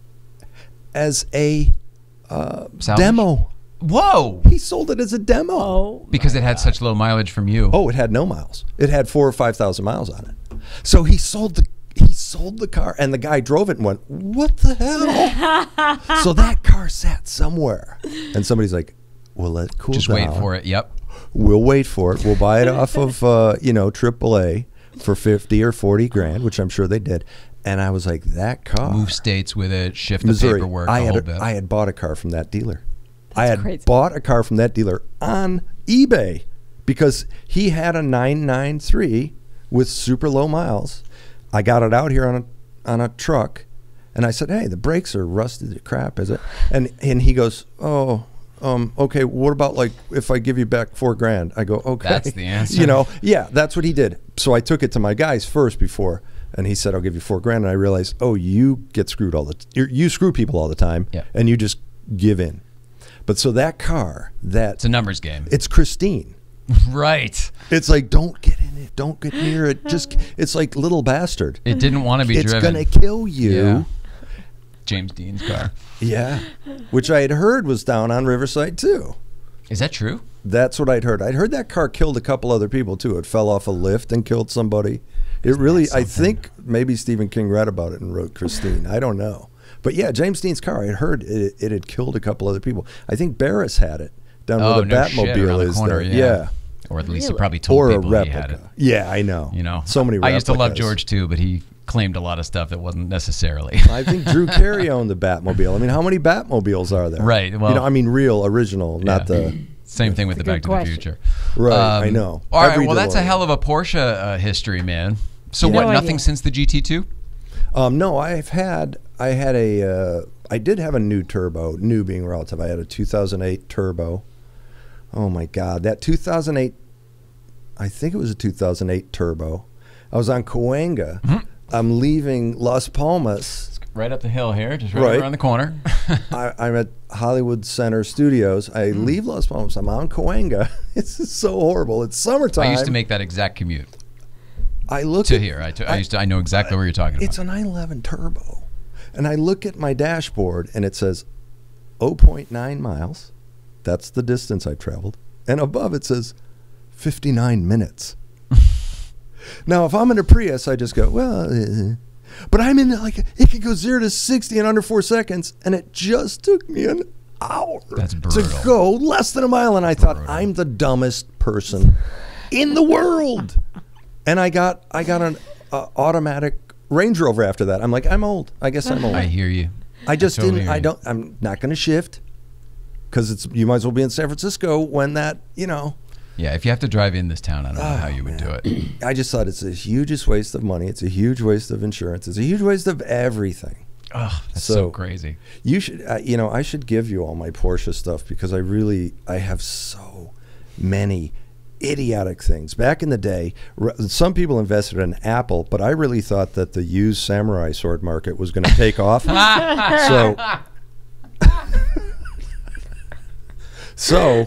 as a uh, Salvage? demo. Whoa. He sold it as a demo. Oh, Because it had such low mileage from you. Oh, it had no miles. It had four or five thousand miles on it. So he sold the he sold the car, and the guy drove it and went, "What the hell?" So that car sat somewhere, and somebody's like, "Well, let it cool Just down. wait for it. Yep. We'll wait for it. We'll buy it off of uh, you know triple A for fifty or forty grand, which I'm sure they did." And I was like, "That car." Move states with it. Shift the Missouri. paperwork. I the had whole a, bit. I had bought a car from that dealer. I That's had crazy. bought a car from that dealer on eBay because he had a nine ninety-three with super low miles. I got it out here on a on a truck, and I said, "Hey, the brakes are rusted to crap, is it?" And and he goes, "Oh, um, okay. What about like if I give you back four grand?" I go, "Okay." That's the answer. You know, yeah, that's what he did. So I took it to my guys first before. And he said, "I'll give you four grand." And I realized, oh, you get screwed all the t- you you screw people all the time, Yeah. and you just give in. But so that car, that It's a numbers game. it's Christine. Right. It's like, don't get in it, don't get near it. Just it's like little bastard. It didn't want to be It's driven. gonna kill you. Yeah. James Dean's car. Yeah. Which I had heard was down on Riverside too. Is that true? That's what I'd heard. I'd heard that car killed a couple other people too. It fell off a lift and killed somebody. It really, I think maybe Stephen King read about it and wrote Christine. I don't know. But yeah, James Dean's car, I had heard it, it had killed a couple other people. I think Barris had it down Oh, where the no shit, Batmobile around the is corner, there. yeah. Yeah. Or at least he Really? probably told Or a people he had it. replica. Yeah, I know. You know, so many I used to love replicas. George too, but he claimed a lot of stuff that wasn't necessarily. I think Drew Carey owned the Batmobile. I mean, how many Batmobiles are there? Right, well- you know, I mean, real, original, not Yeah. the. Same thing with the That's a Back to good the question. Future. Right, I Um, know. All right, Every well, that's a DeLorean. hell of a Porsche uh, history, man. So No what? idea. Nothing since the G T two? Um, no, I've had I had a uh, I did have a new turbo, new being relative. I had a two thousand eight turbo. Oh my God, that two thousand eight, I think it was a two thousand eight turbo. I was on Cahuenga. Mm-hmm. I'm leaving Las Palmas. Right up the hill here, just right, Right. around the corner. I, I'm at Hollywood Center Studios. I Mm. leave Las Palmas. I'm on Cahuenga. It's just so horrible. It's summertime. I used to make that exact commute I look to at, here. I, t- I used to. I know exactly what you're talking It's about. a nine eleven turbo. And I look at my dashboard and it says zero point nine miles. That's the distance I've traveled. And above it says fifty-nine minutes. Now, if I'm in a Prius, I just go, well, uh, but I'm in like, it can go zero to sixty in under four seconds. And it just took me an hour That's to brutal. go less than a mile. And I thought, Brutal. I'm the dumbest person in the world. And I got, I got an uh, automatic Range Rover after that. I'm like, I'm old. I guess I'm old. I hear you. I just totally didn't. hear I you. don't. I'm not going to shift because it's. You might as well be in San Francisco when that. You know. Yeah, if you have to drive in this town, I don't know how you would do it. I just thought it's a hugest waste of money. It's a huge waste of insurance. It's a huge waste of everything. Oh, that's so, So- crazy. You should. Uh, you know, I should give you all my Porsche stuff because I really. I have so many idiotic things. Back in the day, r- some people invested in Apple, but I really thought that the used samurai sword market was going to take off. So. So,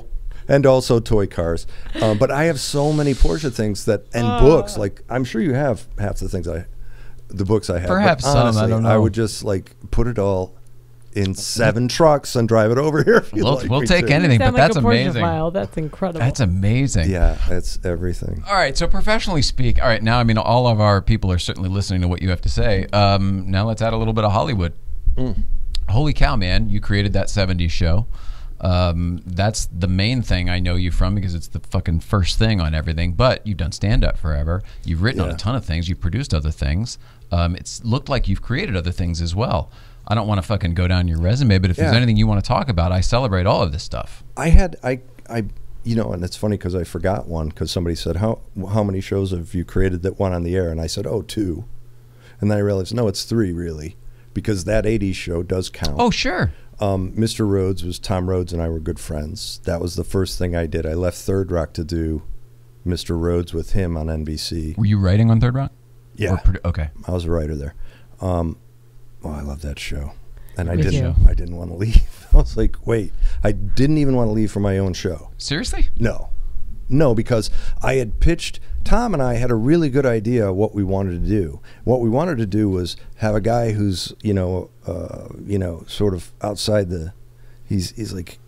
and also toy cars. Um, but I have so many Porsche things that and uh. books. Like I'm sure you have half the things I, the books I have. Perhaps but some. honestly, I don't know. I would just like put it all in seven trucks and drive it over here. If you We'll, like we'll me take to. anything, Sound but like that's a Porsche amazing. file. That's incredible. That's amazing. Yeah, it's everything. All right, so professionally speak, all right, now, I mean, all of our people are certainly listening to what you have to say. Um, now let's add a little bit of Hollywood. Mm. Holy cow, man, you created that seventies show. Um, that's the main thing I know you from because it's the fucking first thing on everything, but you've done stand-up forever. You've written on Yeah. a ton of things. You've produced other things. Um, it's looked like you've created other things as well. I don't want to fucking go down your resume, but if there's Yeah. anything you want to talk about, I celebrate all of this stuff. I had I I you know, and it's funny because I forgot one because somebody said how how many shows have you created that went on the air, and I said oh two, and then I realized no, it's three really, because that eighties show does count. Oh sure. Um, Mister Rhodes was Tom Rhodes and I were good friends. That was the first thing I did. I left Third Rock to do Mister Rhodes with him on N B C. Were you writing on Third Rock? Yeah, Or produ- okay. I was a writer there. Um, oh, I love that show, and I Me didn't. too. I didn't want to leave. I was like, wait, I didn't even want to leave for my own show. Seriously? No, no, because I had pitched. Tom and I had a really good idea of what we wanted to do. What we wanted to do was have a guy who's, you know, uh, you know, sort of outside the. He's he's like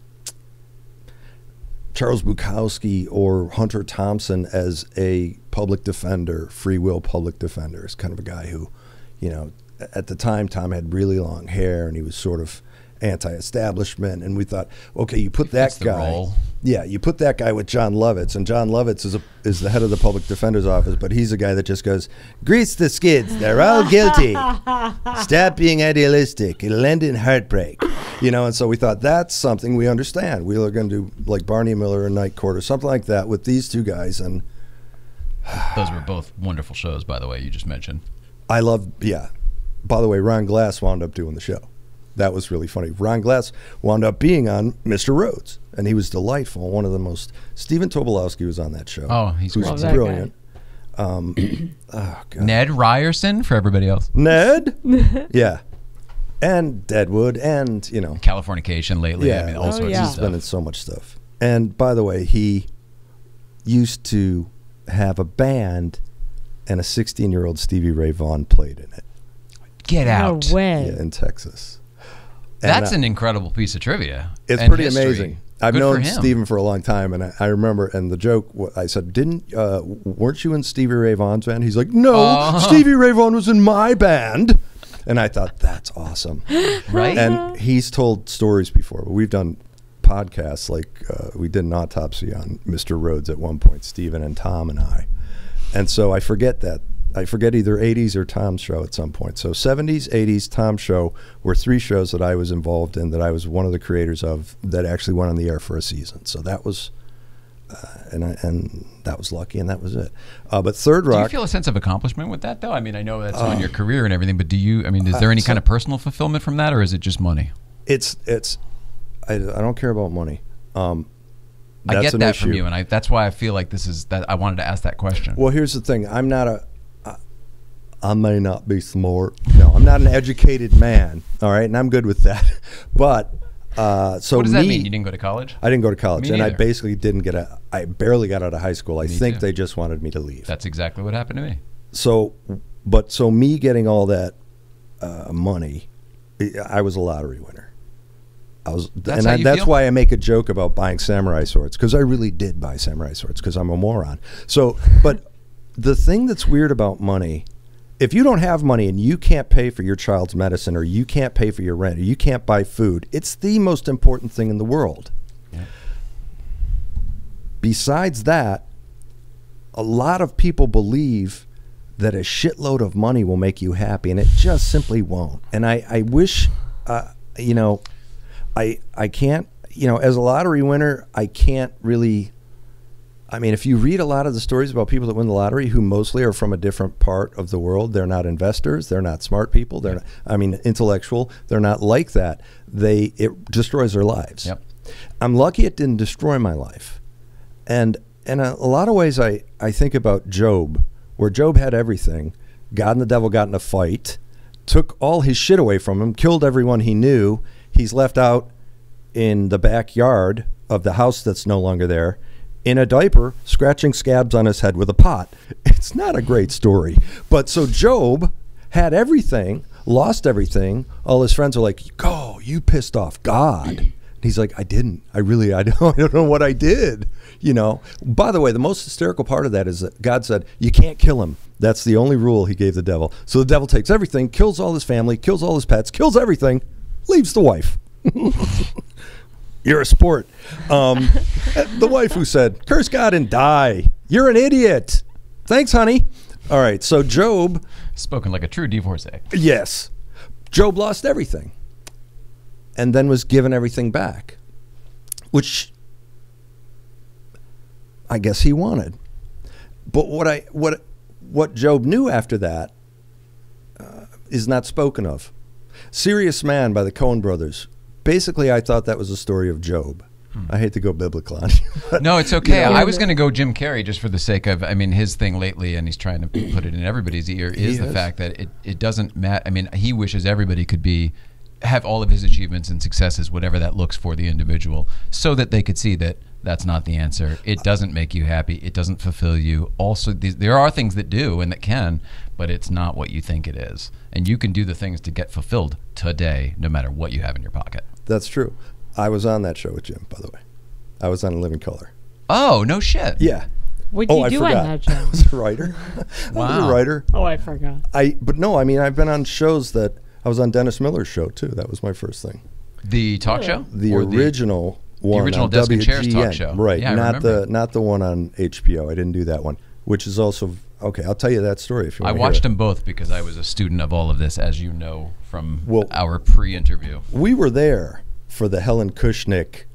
Charles Bukowski or Hunter Thompson as a public defender, free will public defender. Is kind of a guy who, you know, at the time Tom had really long hair and he was sort of anti-establishment, and we thought, okay, you put that That's the guy, role. yeah, you put that guy with John Lovitz, and John Lovitz is a, is the head of the public defender's office, but he's a guy that just goes, grease the skids, they're all guilty. Stop being idealistic, it'll end in heartbreak, you know. And so we thought that's something we understand. We were going to do like Barney Miller and Night Court or something like that with these two guys, and Those were both wonderful shows, by the way, you just mentioned. I love, yeah. By the way, Ron Glass wound up doing the show. That was really funny. Ron Glass wound up being on Mister Rhodes, and he was delightful. One of the most. Stephen Tobolowsky was on that show. Oh, he's who's great. Love that brilliant. Um, oh God. Ned Ryerson for everybody else. Ned, yeah, and Deadwood, and you know, Californication lately. yeah, I mean, all Oh, sorts yeah. of he's been in stuff. so much stuff. And by the way, he used to have a band, and a sixteen-year-old Stevie Ray Vaughan played in it. Get out. No way. Yeah, in Texas. And, That's uh, an incredible piece of trivia. It's and pretty history. amazing. I've Good for known him. Stephen for a long time, and I, I remember, and the joke, wa- I said, didn't, uh, weren't you in Stevie Ray Vaughan's band? He's like, no, Oh. Stevie Ray Vaughan was in my band. And I thought, that's awesome. Right? And he's told stories before. We've done podcasts, like uh, we did an autopsy on Mister Rhodes at one point, Stephen and Tom and I. And so I forget that. I forget either eighties or Tom's show at some point. So seventies, eighties, Tom's show were three shows that I was involved in, that I was one of the creators of, that actually went on the air for a season. So that was, uh, and I, and that was lucky, and that was it. Uh, but Third Do you Rock, feel a sense of accomplishment with that, though? I mean, I know that's on your career and everything, but do you, I mean, is there any Uh, so- kind of personal fulfillment from that, or is it just money? it's it's, I, I don't care about money. Um, I that's get an that issue. from you, and I, that's why I feel like this is, that I wanted to ask that question. Well, here's the thing. I'm not a. I, I may not be smart. No, I'm not an educated man. All right, and I'm good with that. But uh, so what does me, that mean? You didn't go to college? I didn't go to college, Me and I neither. basically didn't get a. I barely got out of high school. I Me think too. they just wanted me to leave. That's exactly what happened to me. So, but so me getting all that uh, money, I was a lottery winner. I was, That's and how I, you that's feel? why I make a joke about buying samurai swords, because I really did buy samurai swords because I'm a moron. So, but the thing that's weird about money, if you don't have money and you can't pay for your child's medicine, or you can't pay for your rent, or you can't buy food, it's the most important thing in the world. Yeah. Besides that, a lot of people believe that a shitload of money will make you happy, and it just simply won't. And I, I wish, uh, you know, I I can't, you know, as a lottery winner, I can't really, I mean, if you read a lot of the stories about people that win the lottery who mostly are from a different part of the world, they're not investors, they're not smart people, they're not, I mean, intellectual, they're not like that. They, it destroys their lives. Yep. I'm lucky it didn't destroy my life. And in a, a lot of ways, I, I think about Job, where Job had everything. God and the devil got in a fight, took all his shit away from him, killed everyone he knew. He's left out in the backyard of the house that's no longer there, in a diaper, scratching scabs on his head with a pot. It's not a great story. But so Job had everything, lost everything. All his friends are like, "Go, you pissed off God." And he's like, "I didn't. I really, I don't, I don't know what I did." You know. By the way, the most hysterical part of that is that God said, "You can't kill him." That's the only rule he gave the devil. So the devil takes everything, kills all his family, kills all his pets, kills everything, leaves the wife. You're a sport. Um, the wife who said, "Curse God and die. You're an idiot." Thanks, honey. All right. So Job. Spoken like a true divorcee. Yes. Job lost everything and then was given everything back, which I guess he wanted. But what I what what Job knew after that uh, is not spoken of. Serious Man by the Coen brothers. Basically, I thought that was a story of Job. Hmm. I hate to go biblical on you. But, no, it's okay. You know, I was going to go Jim Carrey just for the sake of, I mean, his thing lately, and he's trying to put it in everybody's ear, is the fact that it, it doesn't matter. I mean, he wishes everybody could be, have all of his achievements and successes, whatever that looks for the individual, so that they could see that that's not the answer. It doesn't make you happy. It doesn't fulfill you. Also, these, there are things that do and that can, but it's not what you think it is. And you can do the things to get fulfilled today, no matter what you have in your pocket. That's true. I was on that show with Jim, by the way. I was on Living Color. Oh, no shit. Yeah. What did oh, you I do forgot. on that show? I was a writer. Wow. I was a writer. Oh, I forgot. I but no, I mean I've been on shows that I was on Dennis Miller's show too. That was my first thing. The talk show? The Or original the, one. the original on Desk and Chairs W G N. talk show. Right. Yeah, I not remember. the not the one on H B O. I didn't do that one. Which is also okay, I'll tell you that story if you I want to watched hear it. them both because I was a student of all of this, as you know from Well, our pre-interview. We were there for the Helen Kushnick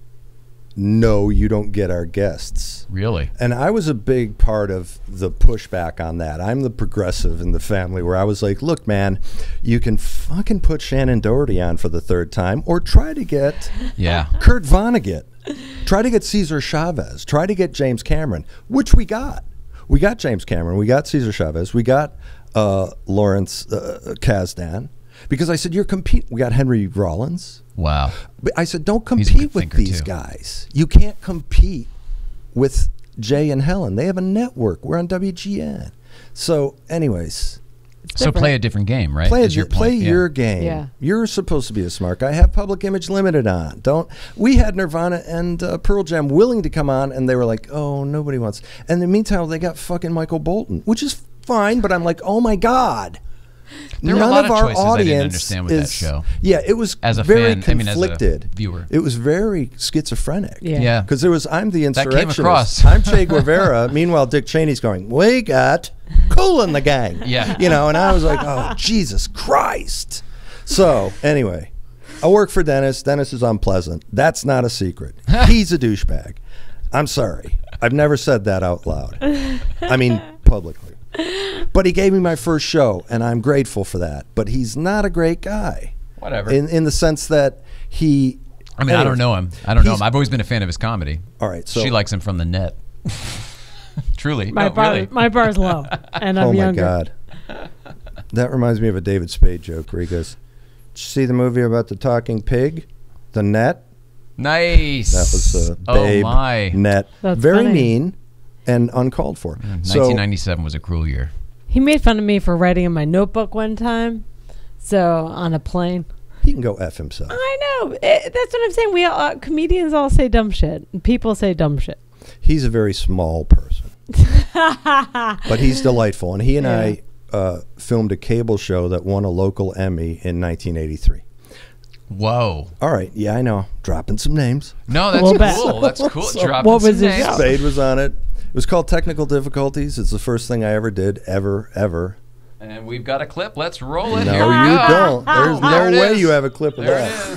"No, you don't get our guests." Really? And I was a big part of the pushback on that. I'm the progressive in the family where I was like, look, man, you can fucking put Shannon Doherty on for the third time or try to get Yeah. Kurt Vonnegut. Try to get Cesar Chavez. Try to get James Cameron, which we got. We got James Cameron. We got Cesar Chavez. We got uh, Lawrence uh, Kasdan. Because I said, you're competing. We got Henry Rollins. Wow. But I said, don't He's a compete good with thinker, these too. guys. You can't compete with Jay and Helen. They have a network. We're on W G N. So, anyways, So play a different game, right? play, Is your your, play point. Yeah. your game. Yeah. You're supposed to be a smart guy. Have Public Image Limited on. Don't. We had Nirvana and uh, Pearl Jam willing to come on, and they were like, oh, nobody wants. And in the meantime, they got fucking Michael Bolton, which is fine, but I'm like, oh, my God. There were None a lot of of our choices I audience didn't understand with that is, show. Yeah, it was As a very fan, I mean, as a conflicted. viewer. It was very schizophrenic. Yeah. Yeah. Because there was, I'm the That came insurrectionist. across. I'm Che Guevara. Meanwhile, Dick Cheney's going, we got Cool in the gang. Yeah. You know, and I was like, oh, Jesus Christ. So, anyway, I work for Dennis. Dennis is unpleasant. That's not a secret. He's a douchebag. I'm sorry. I've never said that out loud. I mean, publicly. But he gave me my first show, and I'm grateful for that. But he's not a great guy. Whatever. In in the sense that he... I mean, I don't Anyways, know him. I don't know he's- him. I've always been a fan of his comedy. All right, so... she likes him from the net. Truly. My no, bar, really. my bar's low, and I'm Oh, my younger. God. That reminds me of a David Spade joke where he goes, did you see the movie about the talking pig? The Net? Nice. That was uh, Oh, Babe, my. Net. That's Very funny. mean and uncalled for. So, nineteen ninety-seven was a cruel year. He made fun of me for writing in my notebook one time. So on a plane. he can go F himself. I know. It, that's what I'm saying. We all, uh, comedians all say dumb shit. And people say dumb shit. He's a very small person. But he's delightful. And he and Yeah. I uh, filmed a cable show that won a local Emmy in nineteen eighty-three. Whoa. All right. Yeah, I know. Dropping some names. No, little bit. that's cool. That's cool. So- Dropping What was some his names. show? Spade was on it. It was called Technical Difficulties. It's the first thing I ever did, ever, ever. And we've got a clip. Let's roll it. No, Here we you go. don't. There's There no it way is. you have a clip of There it that.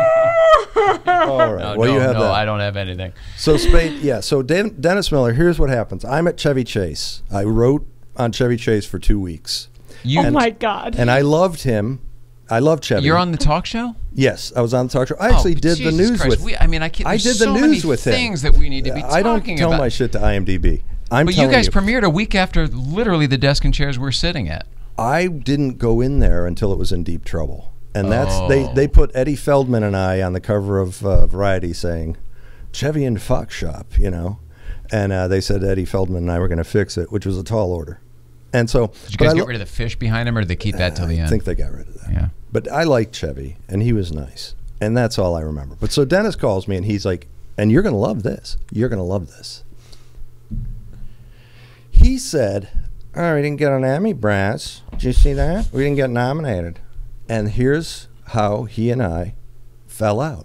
is. All right. No, well, no, you have no, that. I don't have anything. So Spade, yeah. So Dan, Dennis Miller. Here's what happens. I'm at Chevy Chase. I wrote on Chevy Chase for two weeks, You, Oh my God. and I loved him. I love Chevy. You're on the talk show? Yes, I was on the talk show. I actually Oh, did Jesus the news Christ. with. We, I mean, I, can't, I there's did the so news many with him. things that we need to be I don't talking tell about. my shit to IMDb. I'm But you telling guys you, premiered a week after literally the desk and chairs we're sitting at. I didn't go in there until it was in deep trouble, and that's they Oh. they put Eddie Feldman and I on the cover of uh, Variety saying, Chevy and Fox shop, you know. And uh, they said Eddie Feldman and I were going to fix it, which was a tall order. And so, did you guys get rid of the fish behind him, or did they keep that till the I end? I think they got rid of that. Yeah. But I liked Chevy, and he was nice, and that's all I remember. But so Dennis calls me, and he's like, "And you're going to love this. You're going to love this." He said, "Oh, we didn't get an Emmy, Braz. Did you see that? We didn't get nominated." And here's how he and I fell out.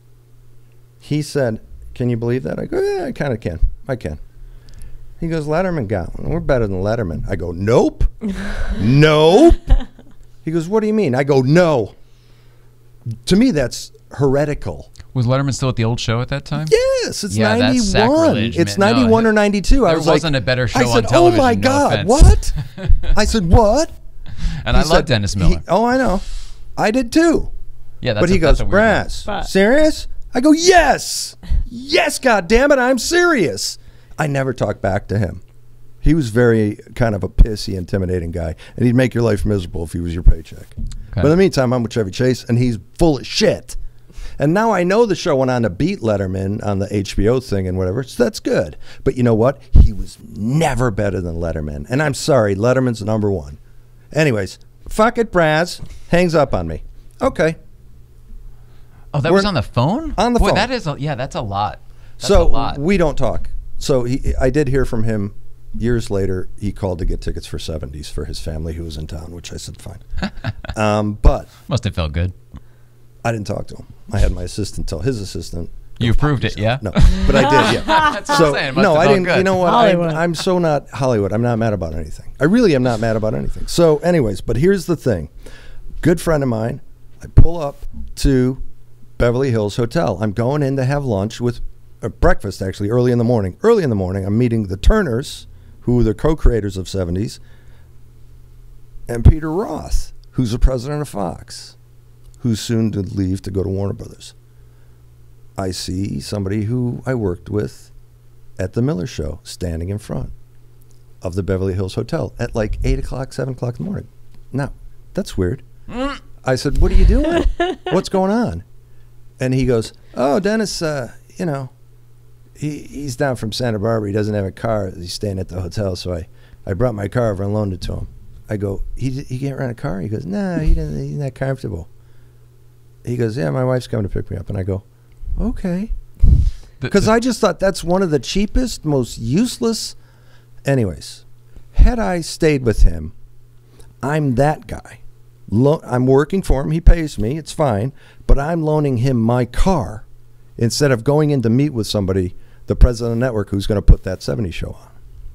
He said, "Can you believe that?" I go, "Yeah, I kind of can. I can." He goes, "Letterman got one. We're better than Letterman." I go, "Nope." Nope. He goes, "What do you mean?" I go, "No." To me, that's heretical. Was Letterman still at the old show at that time? Yes, it's Yeah, that's ninety-one. sacrilege, It's man. No, ninety-one or ninety-two. I there was like, wasn't a better show I said, on television, "Oh my no God, offense." what?" I said, "What?" And He I said- love Dennis Miller. he- oh, I know. I did too. Yeah, that's But a, he goes, that's a weird one. "Brass, But- serious?" I go, "Yes, yes, God damn it, I'm serious." I never talked back to him. He was very kind of a pissy, intimidating guy, and he'd make your life miserable if he was your paycheck. But in the meantime, I'm with Chevy Chase, and he's full of shit. And now I know the show went on to beat Letterman on the H B O thing and whatever, so that's good. But you know what? He was never better than Letterman. And I'm sorry, Letterman's number one. Anyways, fuck it, Braz. Hangs up on me. Okay. Oh, that We're- was on the phone? on the Boy, phone. that is, a, yeah, that's a lot. That's so a lot. we don't talk. So he, I did hear from him years later. He called to get tickets for seventies for his family who was in town, which I said fine. um, but Must have felt good. I didn't talk to him. I had my assistant tell his assistant. You approved it, yeah? No, but I did, yeah. That's what so I'm saying. It must no, have I felt didn't. good. You know what? Hollywood. I'm, I'm so not Hollywood. I'm not mad about anything. I really am not mad about anything. So, anyways, but here's the thing. Good friend of mine. I pull up to Beverly Hills Hotel. I'm going in to have lunch with uh, breakfast actually early in the morning. Early in the morning, I'm meeting the Turners, who were the co-creators of seventies, and Peter Roth, who's the president of Fox, who's soon to leave to go to Warner Brothers. I see somebody who I worked with at the Miller Show standing in front of the Beverly Hills Hotel at like eight o'clock, seven o'clock in the morning. Now, that's weird. I said, "What are you doing? What's going on?" And he goes, "Oh, Dennis, uh, you know, he, he's down from Santa Barbara. He doesn't have a car. He's staying at the hotel. So I, I brought my car over and loaned it to him." I go, he, he can't rent a car? He goes, "No, he doesn't, he's not comfortable." He goes, "Yeah, my wife's coming to pick me up." And I go, "Okay." Because I just thought that's one of the cheapest, most useless. Anyways, had I stayed with him, I'm that guy. Lo- I'm working for him. He pays me. It's fine. But I'm loaning him my car instead of going in to meet with somebody, the president of the network, who's going to put that seventies show on.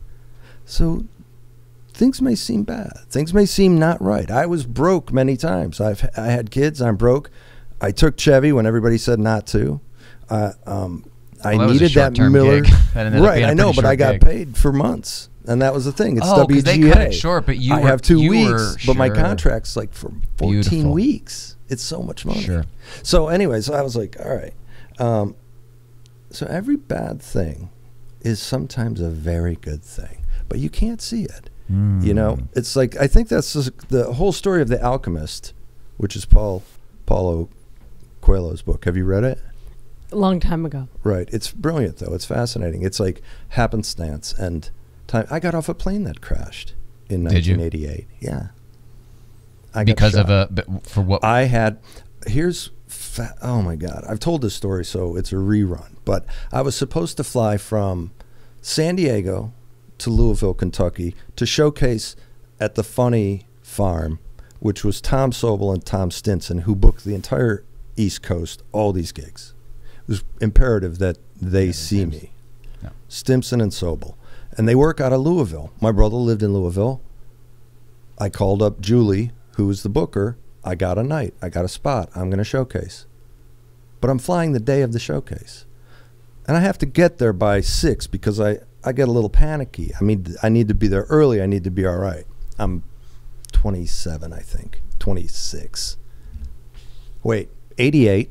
So things may seem bad. Things may seem not right. I was broke many times. I've I had kids. I'm broke. I took Chevy when everybody said not to. Uh, um, I Well, that was a needed that short-term Miller. gig. That ended up Right, being a I know, pretty but I short got gig. paid for months. And that was the thing. It's Oh, 'cause W G A. they cut it short, but you I were- have two you weeks, were- but my sure. contract's like for fourteen Beautiful. weeks. It's so much money. Sure. So, anyways, I was like, all right. Um, so every bad thing is sometimes a very good thing, but you can't see it. Mm. You know, it's like I think that's just the whole story of The Alchemist, which is Paul Paulo Coelho's book. Have you read it? A long time ago. Right. It's brilliant, though. It's fascinating. It's like happenstance and time. I got off a plane that crashed in Did you? nineteen eighty-eight. Yeah. I got Because of shot. a, but for what? I had, here's, fa- oh my God. I've told this story, so it's a rerun. But I was supposed to fly from San Diego to Louisville, Kentucky to showcase at the Funny Farm, which was Tom Sobel and Tom Stinson, who booked the entire East Coast, all these gigs. It was imperative that they Yeah, see Stims. me. No. Stimson and Sobel. And they work out of Louisville. My brother lived in Louisville. I called up Julie, who was the booker. I got a night. I got a spot. I'm going to showcase. But I'm flying the day of the showcase. And I have to get there by six because I, I get a little panicky. I mean, I need to be there early. I need to be all right. I'm twenty-seven, I think. twenty-six. Wait, eighty-eight.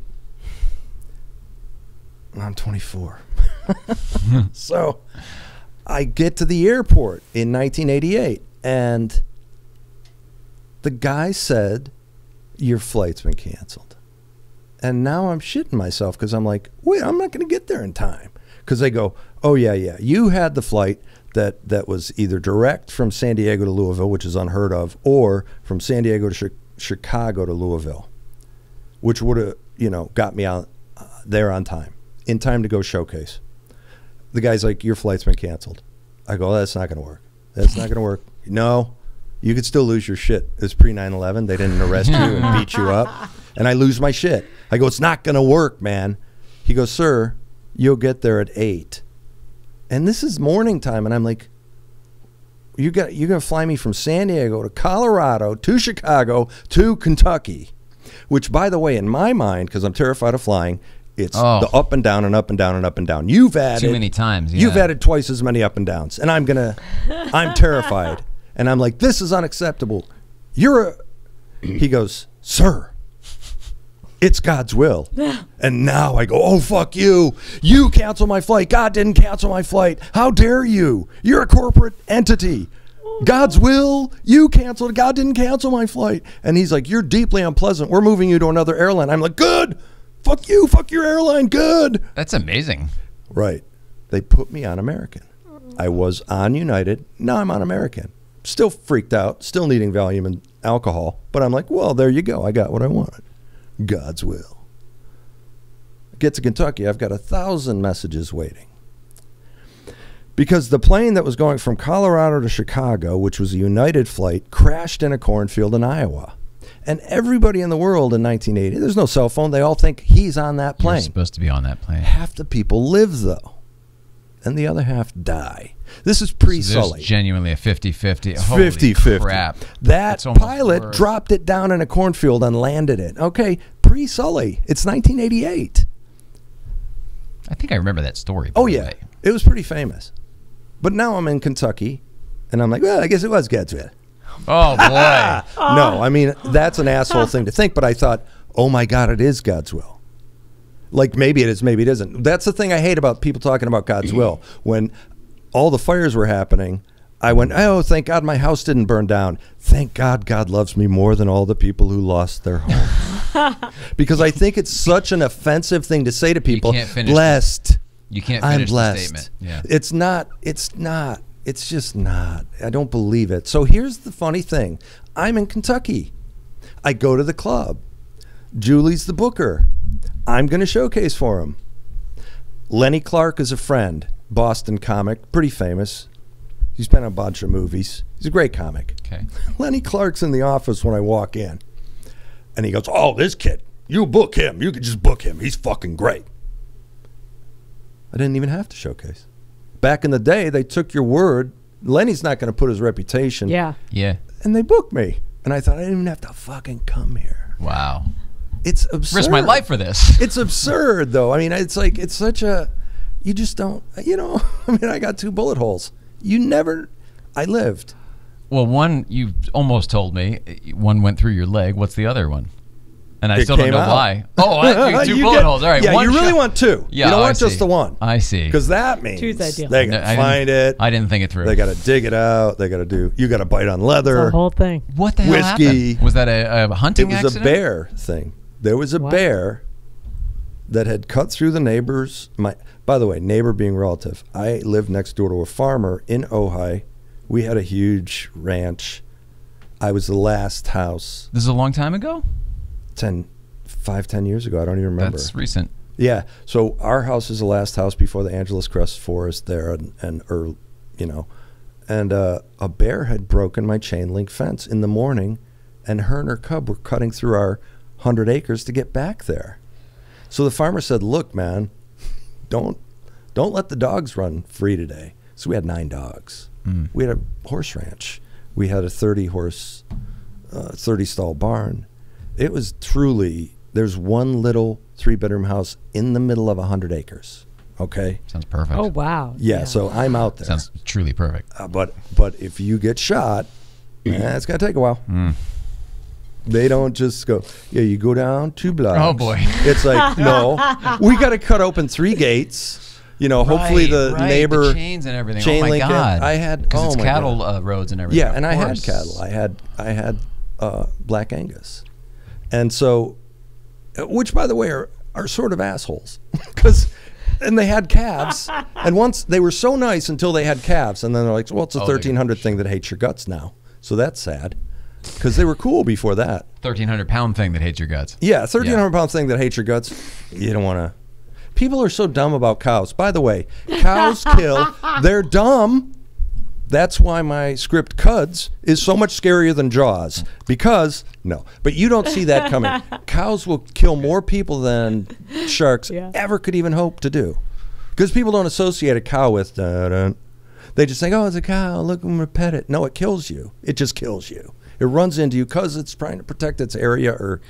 I'm twenty-four. So I get to the airport in nineteen eighty-eight, and the guy said, "Your flight's been canceled." And now I'm shitting myself because I'm like, wait, I'm not going to get there in time. Because they go, oh, yeah, yeah, you had the flight that, that was either direct from San Diego to Louisville, which is unheard of, or from San Diego to Chi- Chicago to Louisville, which would have, you know, got me out uh, there on time, in time to go showcase. The guy's like, your flight's been canceled. I go, oh, that's not going to work. That's not going to work. No, you could still lose your shit. It's pre nine eleven. They didn't arrest you and beat you up. And I lose my shit. I go, it's not going to work, man. He goes, sir, you'll get there at eight. And this is morning time. And I'm like, you got, you're going to fly me from San Diego to Colorado to Chicago to Kentucky, which, by the way, in my mind, because I'm terrified of flying, it's Oh. the up and down and up and down and up and down. You've added Too many times, yeah. You've added twice as many up and downs, and I'm gonna. I'm terrified, and I'm like, this is unacceptable. You're a. He goes, sir, it's God's will. And now I go, oh fuck you! You cancel my flight. God didn't cancel my flight. How dare you? You're a corporate entity. God's will, you canceled. God didn't cancel my flight. And he's like, you're deeply unpleasant. We're moving you to another airline. I'm like, good. Fuck you. Fuck your airline. Good. That's amazing. Right. They put me on American. I was on United. Now I'm on American. Still freaked out. Still needing Valium and alcohol. But I'm like, well, there you go. I got what I wanted. God's will. Get to Kentucky. I've got a thousand messages waiting. Because the plane that was going from Colorado to Chicago, which was a United flight, crashed in a cornfield in Iowa. And everybody in the world in nineteen eighty, there's no cell phone. They all think he's on that plane. You're supposed to be on that plane. Half the people live, though. And the other half die. This is pre-Sully. So there's genuinely a fifty fifty. fifty fifty. Crap. That It's almost pilot worse. dropped it down in a cornfield and landed it. Okay, pre-Sully. It's nineteen eighty-eight. I think I remember that story. by Oh, the yeah. way. It was pretty famous. But now I'm in Kentucky, and I'm like, well, I guess it was God's will. Oh, boy. No, I mean, that's an asshole thing to think, but I thought, oh my God, it is God's will. Like, maybe it is, maybe it isn't. That's the thing I hate about people talking about God's will. When all the fires were happening, I went, oh, thank God my house didn't burn down. Thank God God loves me more than all the people who lost their homes. Because I think it's such an offensive thing to say to people, can't finish blessed. You can't I'm finish the blessed. statement. Yeah. It's not, it's not, it's just not. I don't believe it. So here's the funny thing. I'm in Kentucky. I go to the club. Julie's the booker. I'm going to showcase for him. Lenny Clark is a friend, Boston comic, pretty famous. He's been in a bunch of movies. He's a great comic. Okay. Lenny Clark's in the office when I walk in. And he goes, oh, this kid, you book him. You could just book him. He's fucking great. I didn't even have to showcase. Back in the day, they took your word. Lenny's not going to put his reputation. Yeah. Yeah. And they booked me. And I thought, I didn't even have to fucking come here. Wow. It's absurd. Risk my life for this. It's absurd, though. I mean, it's like, it's such a, you just don't, you know, I mean, I got two bullet holes. You never, I lived. Well, one, you almost told me. One went through your leg. What's the other one? And I It still don't came know out. why. Oh, I, two You bullet get- holes. All right. Yeah, one you really shot. want two. Yeah, you don't oh, I want just see. the one. I see. Because that means Two's ideal. they No, got I to find didn't- it. I didn't think it through. They got to dig it out. They got to do, you got to bite on leather. The whole thing. What the hell Whiskey. happened? Was that a, a hunting It was accident? a bear thing. There was a What? bear that had cut through the neighbor's. My, by the way, neighbor being relative. I lived next door to a farmer in Ojai. We had a huge ranch. I was the last house This is a long time ago? ten, five, ten years ago. I don't even remember. That's recent. Yeah. So our house is the last house before the Angeles Crest Forest there, and, and or, you know, and uh, a bear had broken my chain link fence in the morning, and her and her cub were cutting through our hundred acres to get back there. So the farmer said, "Look, man, don't don't let the dogs run free today." So we had nine dogs. Mm. We had a horse ranch. We had a thirty horse, uh, thirty stall barn. It was truly. There's one little three bedroom house in the middle of a hundred acres. Okay. Sounds perfect. Oh, wow. Yeah, so I'm out there. Sounds truly perfect. Uh, but but if you get shot, eh, it's gonna take a while. Mm. They don't just go. Yeah, you go down two blocks. Oh, boy. It's like no. We got to cut open three gates. You know, hopefully the Right, right, neighbor the chains and everything. chain oh my link in. God! I had because oh it's my cattle God. uh, roads and everything. Yeah, of and I had course. cattle. I had I had uh, Black Angus, and so which by the way are are sort of assholes, because and they had calves, and once they were so nice until they had calves, and then they're like, well, it's a Oh, thirteen hundred thing that hates your guts now, so that's sad, because they were cool before that. thirteen hundred pound thing that hates your guts. Yeah, thirteen hundred pound thing that hates your guts. You don't want to. People are so dumb about cows. By the way, cows kill. They're dumb. That's why my script Cuds is so much scarier than Jaws. Because, no, but you don't see that coming. Cows will kill more people than sharks Yeah. ever could even hope to do. Because people don't associate a cow with, dun, dun. They just think, oh, it's a cow, look, I'm going to pet it. No, it kills you. It just kills you. It runs into you because it's trying to protect its area. Or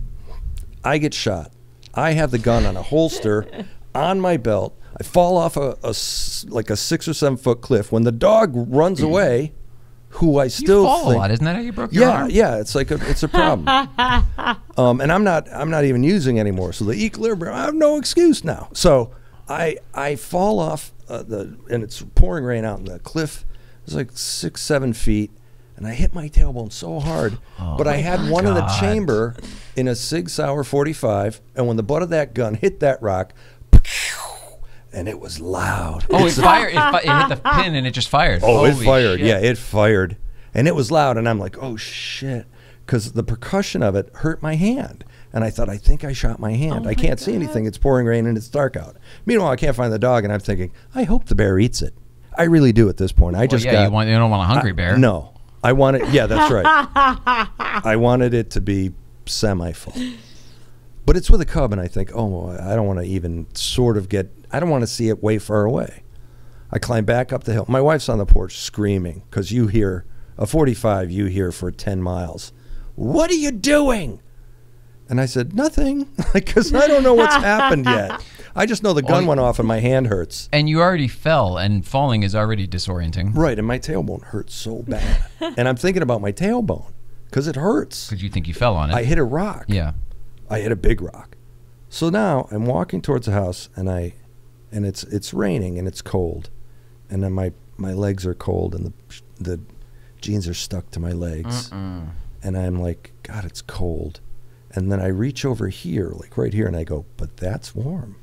I get shot. I have the gun on a holster on my belt. I fall off a, a s- like a six or seven foot cliff. When the dog runs away, who I still you fall think, a lot, isn't that how you broke your yeah, arm? yeah, it's like a, it's a problem. um, and I'm not I'm not even using anymore. So the equilibrium, I have no excuse now. So I I fall off uh, the and it's pouring rain out, and the cliff is like six seven feet, and I hit my tailbone so hard. Oh but I had one in the God. chamber in a Sig Sauer forty-five, and when the butt of that gun hit that rock, and it was loud. Oh, it It's a- fired. It, fi- it hit the pin and it just fired. Oh, it Holy fired. shit. Yeah, it fired. And it was loud. And I'm like, oh, shit. Because the percussion of it hurt my hand. And I thought, I think I shot my hand. Oh I my can't see God. anything. It's pouring rain and it's dark out. Meanwhile, I can't find the dog. And I'm thinking, I hope the bear eats it. I really do at this point. I Well, just yeah, got. you, want, you don't want a hungry I- bear. No. I wanted. Yeah, that's right. I wanted it to be semi-full. But it's with a cub. And I think, oh, I don't want to even sort of get. I don't want to see it way far away. I climb back up the hill. My wife's on the porch screaming because you hear a forty-five, you hear for ten miles. What are you doing? And I said, nothing, because I don't know what's happened yet. I just know the gun Well, went off and my hand hurts. And you already fell, and falling is already disorienting. Right, and my tailbone hurts so bad. And I'm thinking about my tailbone because it hurts. Because you think you fell on it. I hit a rock. Yeah. I hit a big rock. So now I'm walking towards the house, and I, and it's it's raining and it's cold, and then my my legs are cold, and the the jeans are stuck to my legs, Mm-mm. and I'm like, God, it's cold, and then I reach over here, like right here, and I go, but that's warm.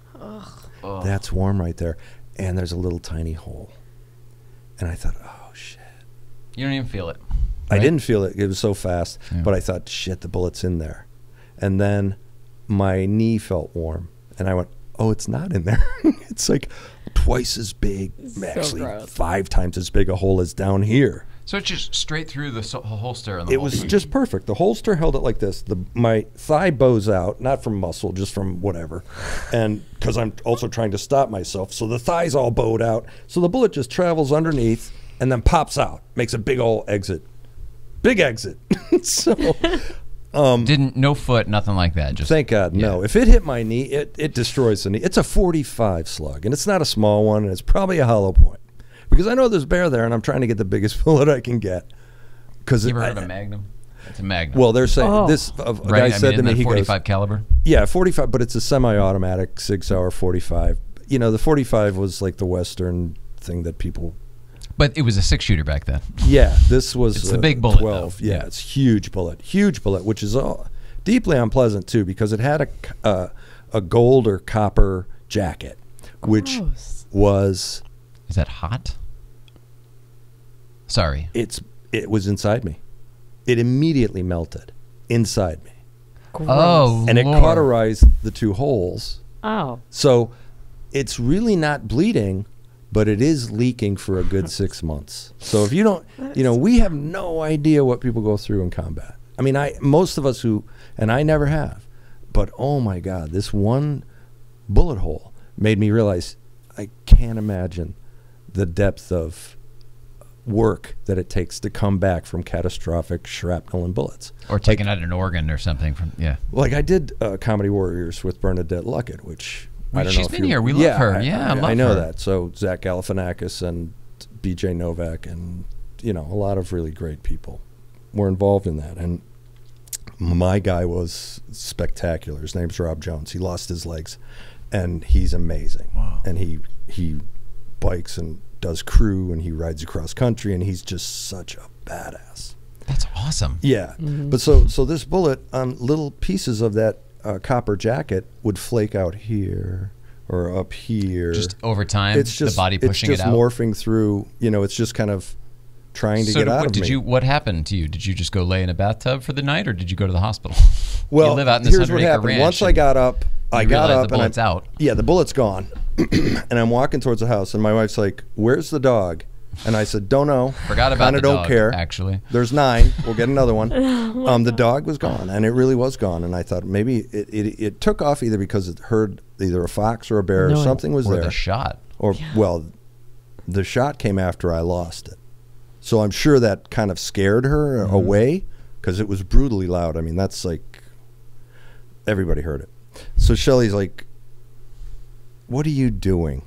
Ugh. That's warm right there, and there's a little tiny hole, and I thought, oh shit. You don't even feel it. I right? didn't feel it. It was so fast, Yeah. but I thought, shit, the bullet's in there, and then my knee felt warm, and I went, oh, it's not in there. It's like twice as big, So actually gross. five times as big a hole as down here. So it's just straight through the so- holster. And the It whole was thing. just perfect. The holster held it like this. The my thigh bows out, not from muscle, just from whatever, and because I'm also trying to stop myself, so the thigh's all bowed out. So the bullet just travels underneath and then pops out, makes a big old exit, big exit. So. Um, Didn't, no foot, nothing like that. Just Thank God, yeah. no. If it hit my knee, it, it destroys the knee. It's a forty-five slug, and it's not a small one, and it's probably a hollow point. Because I know there's bear there, and I'm trying to get the biggest bullet I can get. Because You ever heard of a Magnum? It's a Magnum. Well, they're saying Oh. this. A, a right? guy I said mean, to me, isn't he that forty-five goes, caliber. "Yeah, forty-five, but it's a semi-automatic Sig Sauer forty-five. You know, the forty-five was like the Western thing that people. But it was a six shooter back then. Yeah, this was It's the uh, big bullet, twelve. though. Yeah, Yeah. it's huge bullet, huge bullet, which is all deeply unpleasant too because it had a c- uh, a gold or copper jacket, which Gross. was Is that hot? Sorry. it's it was inside me. It immediately melted inside me, Gross. Oh, and it Lord. cauterized the two holes. Oh. So it's really not bleeding, but it is leaking for a good six months. So if you don't, you know, we have no idea what people go through in combat. I mean, I most of us who, and I never have, but oh my God, this one bullet hole made me realize I can't imagine the depth of work that it takes to come back from catastrophic shrapnel and bullets. Or taking out an organ or something from, yeah. Like I did uh, Comedy Warriors with Bernadette Luckett, which I Well, don't she's know if been you- here. We love her. Yeah, I love know her. that. So Zach Galifianakis and B J Novak and, you know, a lot of really great people were involved in that. And my guy was spectacular. His name's Rob Jones. He lost his legs, and he's amazing. Wow. And he he bikes and does crew, and he rides across country, and he's just such a badass. That's awesome. Yeah, but so so this bullet on little pieces of that uh, copper jacket would flake out here or up here. Just over time, it's just, the body pushing it's just it out? morphing through, you know, it's just kind of trying to so get did, out what, of did me. You, what happened to you? Did you just go lay in a bathtub for the night, or did you go to the hospital? Well, you live out in this here's what hundred acre happened. ranch. Once I got up, I got realized up the bullet's and I, out. Yeah, the bullet's gone. And I'm walking towards the house, and my wife's like, "Where's the dog?" And I said, "Don't know. Forgot about Kinda the don't dog, care. actually. There's nine. We'll get another one." um, the dog was gone, and it really was gone. And I thought maybe it, it, it took off either because it heard either a fox or a bear No. or something was Or there. the shot. Or, well, the shot came after I lost it. So I'm sure that kind of scared her Mm-hmm. away because it was brutally loud. I mean, that's like, everybody heard it. So Shelly's like, "What are you doing?"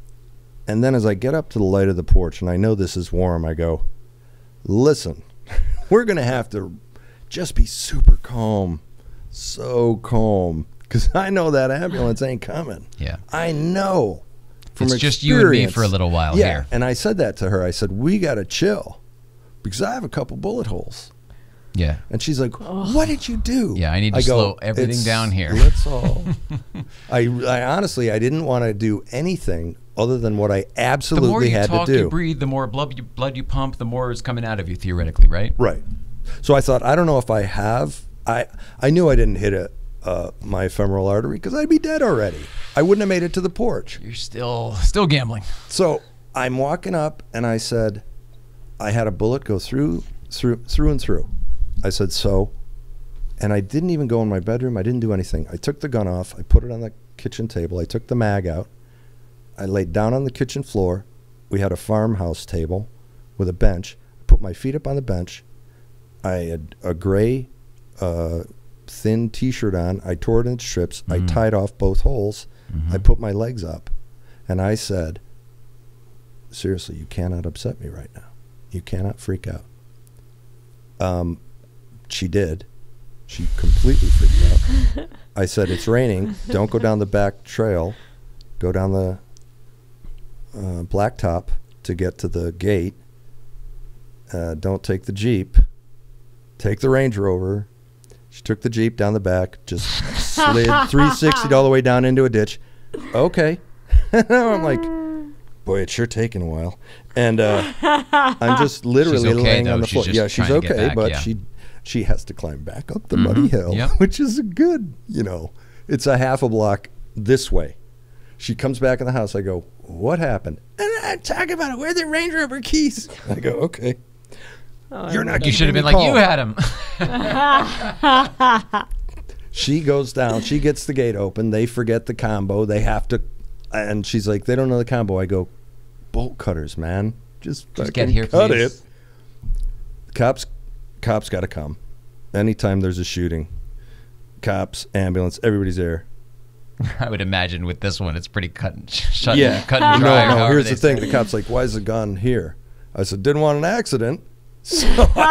And then as I get up to the light of the porch, and I know this is warm, I go, "Listen, we're going to have to just be super calm, so calm, because I know that ambulance ain't coming. Yeah. I know. From It's just you and me experience." for a little while yeah, here. And I said that to her. I said, "We got to chill because I have a couple bullet holes." Yeah. And she's like, "What did you do?" Yeah, I need to I go, slow everything "It's- down here." Let's all. I, I honestly, I didn't want to do anything other than what I The more absolutely you had talk, to do. you breathe, the more blood you, blood you pump, the more is coming out of you, theoretically, right? Right. So I thought, I don't know if I have. I I knew I didn't hit a uh, my femoral artery because I'd be dead already. I wouldn't have made it to the porch. You're still still gambling. So I'm walking up, and I said, I had a bullet go through, through, through and through. I said, so, and I didn't even go in my bedroom. I didn't do anything. I took the gun off. I put it on the kitchen table. I took the mag out. I laid down on the kitchen floor. We had a farmhouse table with a bench. I put my feet up on the bench. I had a gray, uh, thin T-shirt on. I tore it into strips. Mm-hmm. I tied off both holes. Mm-hmm. I put my legs up, and I said, seriously, you cannot upset me right now. You cannot freak out. Um, she did. She completely freaked out. I said, it's raining. Don't go down the back trail. Go down the uh, blacktop to get to the gate. Uh, don't take the Jeep. Take the Range Rover. She took the Jeep down the back, just slid three sixty all the way down into a ditch. Okay. I'm like, boy, it's sure taking a while. And uh, I'm just literally She's okay, laying though. on the She's floor. just Yeah, she's trying to get okay, back, but yeah. she she has to climb back up the Mhm. muddy hill, Yep. which is a good, you know, it's a half a block this way. She comes back in the house. I go, what happened? And I talk about it. Where are the Range Rover keys? I go, okay. Oh, You're not. You should have been keeping me like, calm. you had him. She goes down. She gets the gate open. They forget the combo. They have to, and she's like, they don't know the combo. I go, bolt cutters, man. Just, Just fucking get here, cut please. it. Cops, cops got to come. Anytime there's a shooting, cops, ambulance, everybody's there. I would imagine with this one, it's pretty cut and shut. Yeah. Cut and dry. No, no. however Here's they the thing. say. The cop's like, why is the gun here? I said, didn't want an accident. So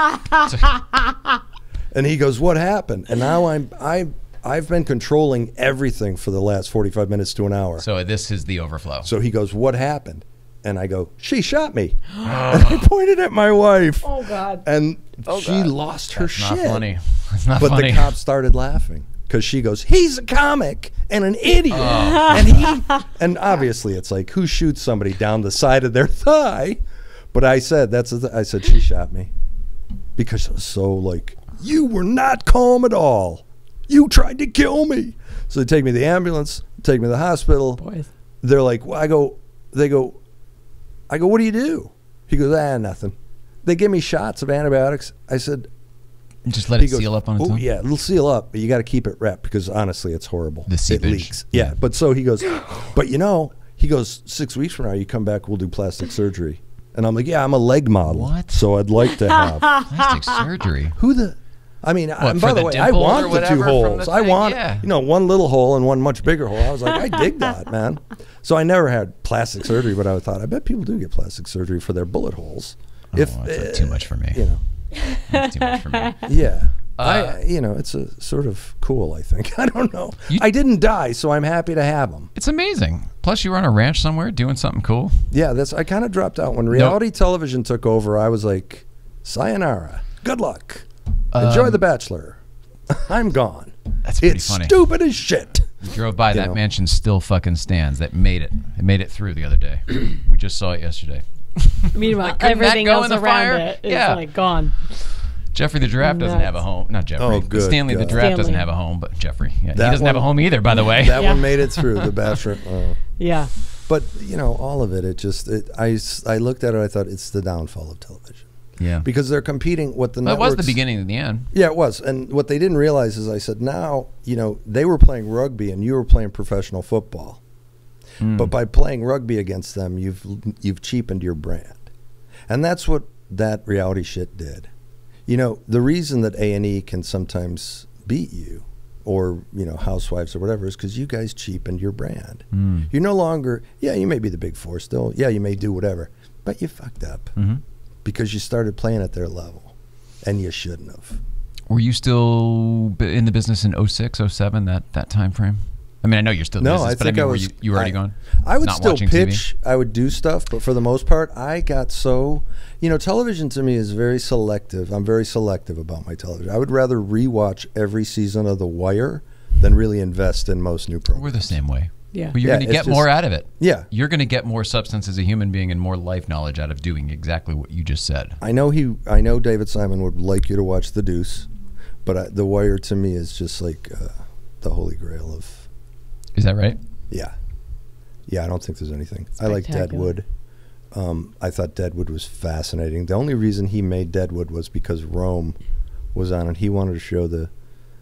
and he goes, what happened? And now I'm I I've been controlling everything for the last forty-five minutes to an hour. So this is the overflow. So he goes, what happened? And I go, she shot me. And I pointed at my wife. Oh, God. And Oh, she God. lost her That's shit. not funny. That's not But funny. the cop started laughing because she goes, he's a comic and an idiot. Oh. And he, and obviously it's like, who shoots somebody down the side of their thigh? But I said, that's the th- I said, she shot me because it was so like, you were not calm at all. You tried to kill me. So they take me to the ambulance, take me to the hospital. Boys. They're like, well, I go, they go, I go, what do you do? He goes, ah, nothing. They give me shots of antibiotics. I said, Just let he it goes, seal up on its oh, own. yeah, it'll seal up, but you got to keep it wrapped because honestly, it's horrible. The it seepage. leaks. Yeah, but so he goes, but you know, he goes, six weeks from now, you come back, we'll do plastic surgery. And I'm like, yeah, I'm a leg model. What? So I'd like to have. Plastic surgery. Who the? I mean, What, and for by the the way, I dimple or want the whatever two from holes. the I thing? want, Yeah. you know, one little hole and one much bigger hole. I was like, I dig that, man. So I never had plastic surgery, but I thought, I bet people do get plastic surgery for their bullet holes. Oh, if that's like uh, too much for me. You know, That's too much for me. yeah. Uh, I, you know, it's a sort of cool. I think. I don't know. You- I didn't die, so I'm happy to have them. It's amazing. Plus, you were on a ranch somewhere doing something cool. Yeah, that's. I kind of dropped out when reality television took over. I was like, sayonara. Good luck. Enjoy Um, The Bachelor. I'm gone. That's pretty it's funny. stupid as shit. We drove by, You that know. mansion still fucking stands. That made it. It made it through the other day. We just saw it yesterday. Meanwhile, Like, couldn't that everything go else in the around fire? it is Yeah. like gone. Jeffrey the giraffe doesn't Nuts. have a home. Not Jeffrey. Oh, but good Stanley the God. giraffe doesn't Stanley. have a home, but Jeffrey. Yeah, he That doesn't have a one- home either, by the way. That Yeah. one made it through the bathroom. Oh. Yeah. But you know, all of it. It just. It, I s- I looked at it. I thought it's the downfall of television Yeah. because they're competing. What the Well, it was the networks- beginning and the end. Yeah, it was. And what they didn't realize is I said, now, you know, they were playing rugby and you were playing professional football. Mm. But by playing rugby against them, you've you've cheapened your brand. And that's what that reality shit did. You know, the reason that A and E can sometimes beat you or, you know, Housewives or whatever is because you guys cheapened your brand. Mm. You're no longer, yeah, you may be the big four still. Yeah, you may do whatever. But you fucked up Mm-hmm. because you started playing at their level. And you shouldn't have. Were you still b- in the business in oh six, oh seven, that, that time frame? I mean, I know you're still in No, business, I but think I mean, I were was. you, you were already I, gone? I would Not still watching T V? pitch. I would do stuff, but for the most part, I got so. You know, television to me is very selective. I'm very selective about my television. I would rather rewatch every season of The Wire than really invest in most new programs. We're the same way. Yeah. But you're Yeah, going to it's get more just- out of it. Yeah. You're going to get more substance as a human being and more life knowledge out of doing exactly what you just said. I know he. I know David Simon would like you to watch The Deuce, but I, The Wire to me is just like uh, the holy grail of. Is that right? Yeah. Yeah, I don't think there's anything. I like Spectacular. Deadwood. Um, I thought Deadwood was fascinating. The only reason he made Deadwood was because Rome was on it. He wanted to show the.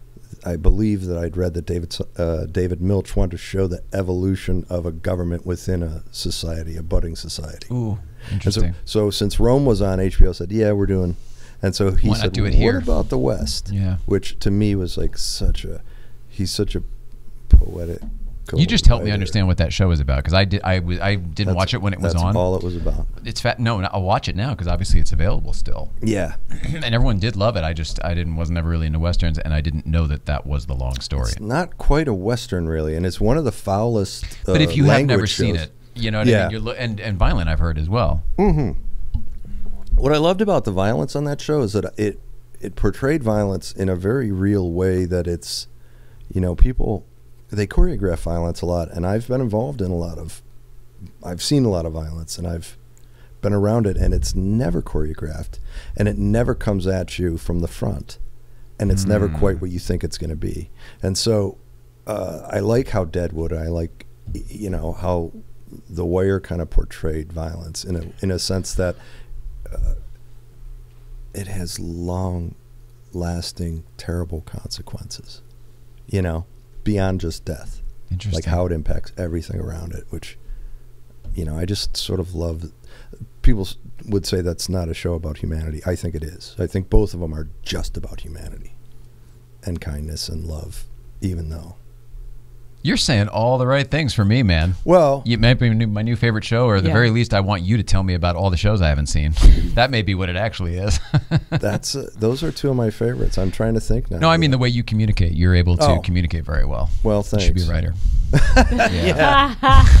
I believe that I'd read that David uh, David Milch wanted to show the evolution of a government within a society, a budding society. Ooh, And so, interesting. so since Rome was on, H B O said, "Yeah, we're doing." And so he Why not said, do it "What here?" about the West?" Yeah. Which to me was like such a. He's such a poetic. You just helped me writer. understand what that show is about because I did. I was. I didn't That's- watch it when it was that's on. all it was about. It's fat. No, no, I'll watch it now because obviously it's available still, Yeah. and everyone did love it. I just I didn't wasn't ever really into westerns, and I didn't know that that was the long story. It's not quite a Western, really, and it's one of the foulest. Uh, But if you have language never seen shows. it, you know what I Yeah. mean. You're lo- and and violent, I've heard as well. What I loved about the violence on that show is that it it portrayed violence in a very real way. That it's, you know, people they choreograph violence a lot, and I've been involved in a lot of. I've seen a lot of violence, and I've been around it, and it's never choreographed, and it never comes at you from the front, and it's never quite what you think it's going to be. And so, uh, I like how Deadwood. I like, y- you know, how The Wire kind of portrayed violence in a in a sense that. Uh, it has long lasting terrible consequences, you know, beyond just death. Interesting. Like how it impacts everything around it, which, you know, I just sort of love. People s- would say that's not a show about humanity. I think it is. I think both of them are just about humanity and kindness and love, even though. You're saying all the right things for me, man. Well, You may be my new favorite show, or at the Yeah. very least, I want you to tell me about all the shows I haven't seen. That may be what it actually is. that's uh, those are two of my favorites. I'm trying to think now. No, I mean the way you communicate. You're able to Oh. communicate very well. Well, You thanks. should be a writer. yeah.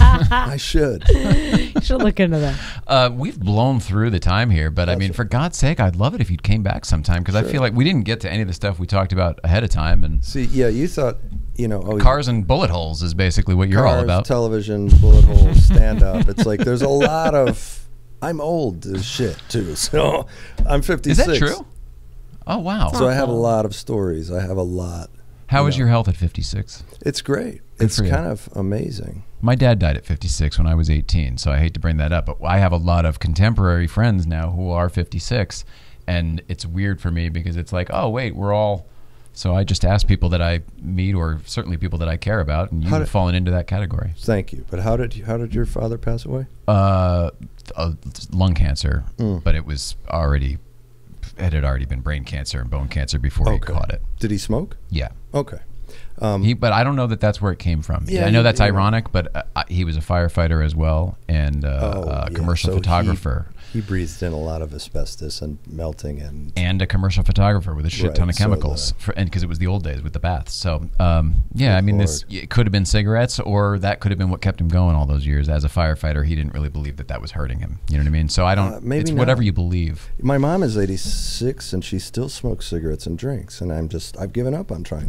I should. You should look into that. Uh, we've blown through the time here, but I mean, for God's sake, I'd love it if you came back sometime because I Sure. feel like we didn't get to any of the stuff we talked about ahead of time. And See, yeah, you thought, you know, oh, cars and bullet holes is basically what you're all cars, about. television, bullet holes, stand up. It's like there's a lot of. I'm old as shit too, so I'm Is fifty-six. that true? Oh wow! So I have a lot of stories. I have a lot. How you is know. your health at fifty-six? It's great. Good It's for you. kind of amazing. My dad died at fifty-six when I was eighteen, so I hate to bring that up, but I have a lot of contemporary friends now who are fifty-six, and it's weird for me because it's like, oh wait, we're all. So I just ask people that I meet, or certainly people that I care about, and How you've did- fallen into that category. Thank you. But how did you, how did your father pass away? Uh, uh, lung cancer, Mm. but it was already, it had already been brain cancer and bone cancer before he Okay. caught it. Did he smoke? Yeah. Okay. Um, He, but I don't know that that's where it came from. Yeah, I know he- that's you know. ironic, but uh, I- he was a firefighter as well and uh, oh, a yeah, commercial so he- photographer. He, breathed in a lot of asbestos and melting and. And a commercial photographer with a shit Right, ton of so chemicals, the- for, and because it was the old days with the baths. So, um, yeah, I mean, this Lord. it could have been cigarettes, or that could have been what kept him going all those years. As a firefighter, he didn't really believe that that was hurting him. You know what I mean? So I don't. Uh, maybe it's whatever not. you believe. My mom is eighty-six and she still smokes cigarettes and drinks, and I'm just I've given up on trying to.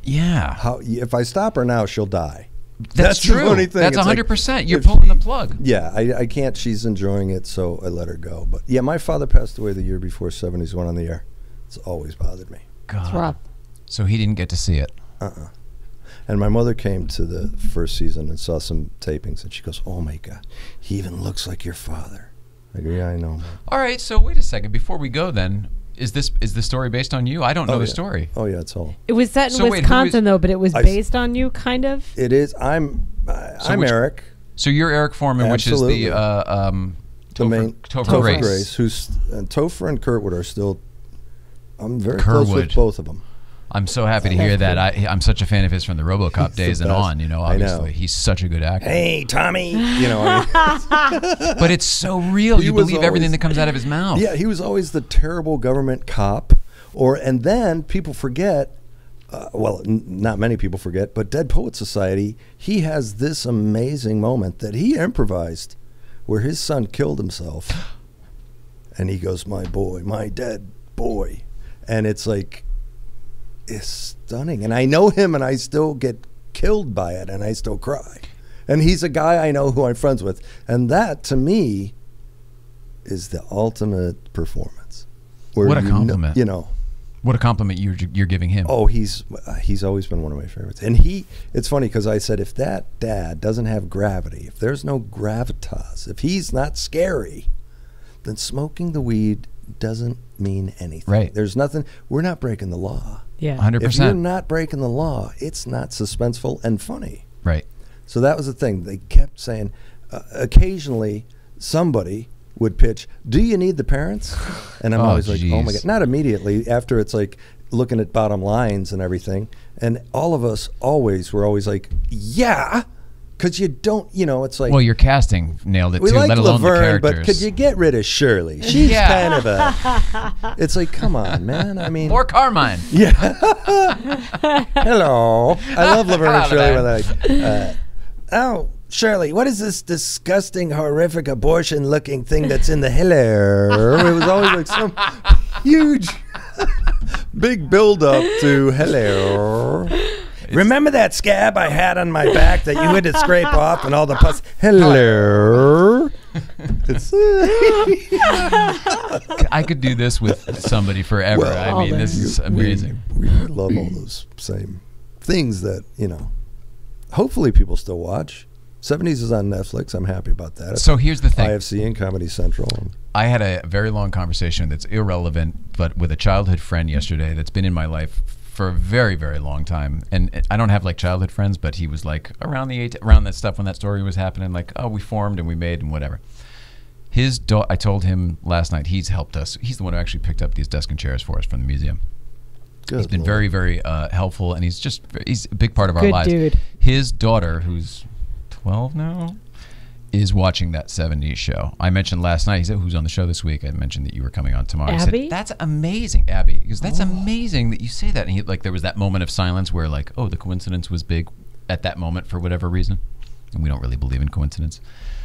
Yeah. How if I stop her now, she'll die. That's, That's true. the funny thing. That's It's one hundred like, percent. You're if pulling she- the plug. Yeah, I, I can't. She's enjoying it, so I let her go. But yeah, my father passed away the year before seventies went on the air. It's always bothered me. God. It's rough. So he didn't get to see it. Uh-uh. And my mother came to the first season and saw some tapings, and she goes, "Oh my God, he even looks like your father." I go, "Yeah, I know, man." All right. So wait a second. Before we go, then, is this is the story based on you? I don't know Oh, the yeah. story. Oh yeah, it's all. It was set in So wait, who was- Wisconsin, though, but it was I s- based on you, kind of. It is. I'm. I, So I'm which- Eric. So you're Eric Foreman, which is Absolutely. the uh, um, The Topher, main Topher, Topher Grace. Grace, who's and Topher and Kurtwood are still. I'm very close Kerwood. with both of them. I'm so happy to hear that. I, I'm such a fan of his from the RoboCop He's the days and best. on. You know, I know. obviously he's such a good actor. Hey, Tommy. You know. I mean, But it's so real. He You was believe everything always- that comes out of his mouth. yeah, he was always the terrible government cop, or and then people forget. Uh, well, n- not many people forget, but Dead Poet Society. He has this amazing moment that he improvised, where his son killed himself, and he goes, "My boy, my dead boy," and it's like, it's stunning. And I know him, and I still get killed by it, and I still cry. And he's a guy I know who I'm friends with, and that to me is the ultimate performance. Where What a you kn- compliment. you know. What a compliment you're you're giving him. Oh, he's uh, he's always been one of my favorites. And he, it's funny because I said, if that dad doesn't have gravity, if there's no gravitas, if he's not scary, then smoking the weed doesn't mean anything. Right. There's nothing. We're not breaking the law. Yeah. one hundred If you're percent. not breaking the law, it's not suspenseful and funny. Right. So that was the thing. They kept saying, uh, occasionally somebody would pitch, "Do you need the parents?" And I'm Oh, always like, "Oh my geez. God." Not immediately. After it's like looking at bottom lines and everything. And all of us always were always like, "Yeah," because you don't, you know, it's like, Well, your casting nailed it we too. like let alone the Laverne, but characters. could you get rid of Shirley? She's Yeah. kind of a. It's like, come on, man. I mean, Or Carmine. yeah. Hello. I love Laverne and Hello Shirley. there. When they're like, uh, oh, Shirley, what is this disgusting, horrific abortion-looking thing that's in the hello? It was always like some huge, big build-up to hello. Remember that scab I had on my back that you had to scrape off and all the pus? Hello. It's I could do this with somebody forever. Well, I mean, this is amazing. We, we love all those same things that, you know, hopefully people still watch. seventies is on Netflix. I'm happy about that. So here's the thing. I F C and Comedy Central. I had a very long conversation that's irrelevant, but with a childhood friend yesterday that's been in my life for a very, very long time. And I don't have like childhood friends, but he was like around the eight, around that stuff when that story was happening. Like, oh, we formed and we made and whatever. His da- I told him last night. He's helped us. He's the one who actually picked up these desk and chairs for us from the museum. Good He's been Lord. very, very uh, helpful, and he's just he's a big part of our Good lives. dude. His daughter, who's twelve now, is watching that seventies show. I mentioned last night, he said, who's on the show this week? I mentioned that you were coming on tomorrow. He Abby? said, that's amazing, Abby. Because that's amazing that you say that. And he, like, there was that moment of silence where, like, oh, the coincidence was big at that moment for whatever reason. And we don't really believe in coincidence.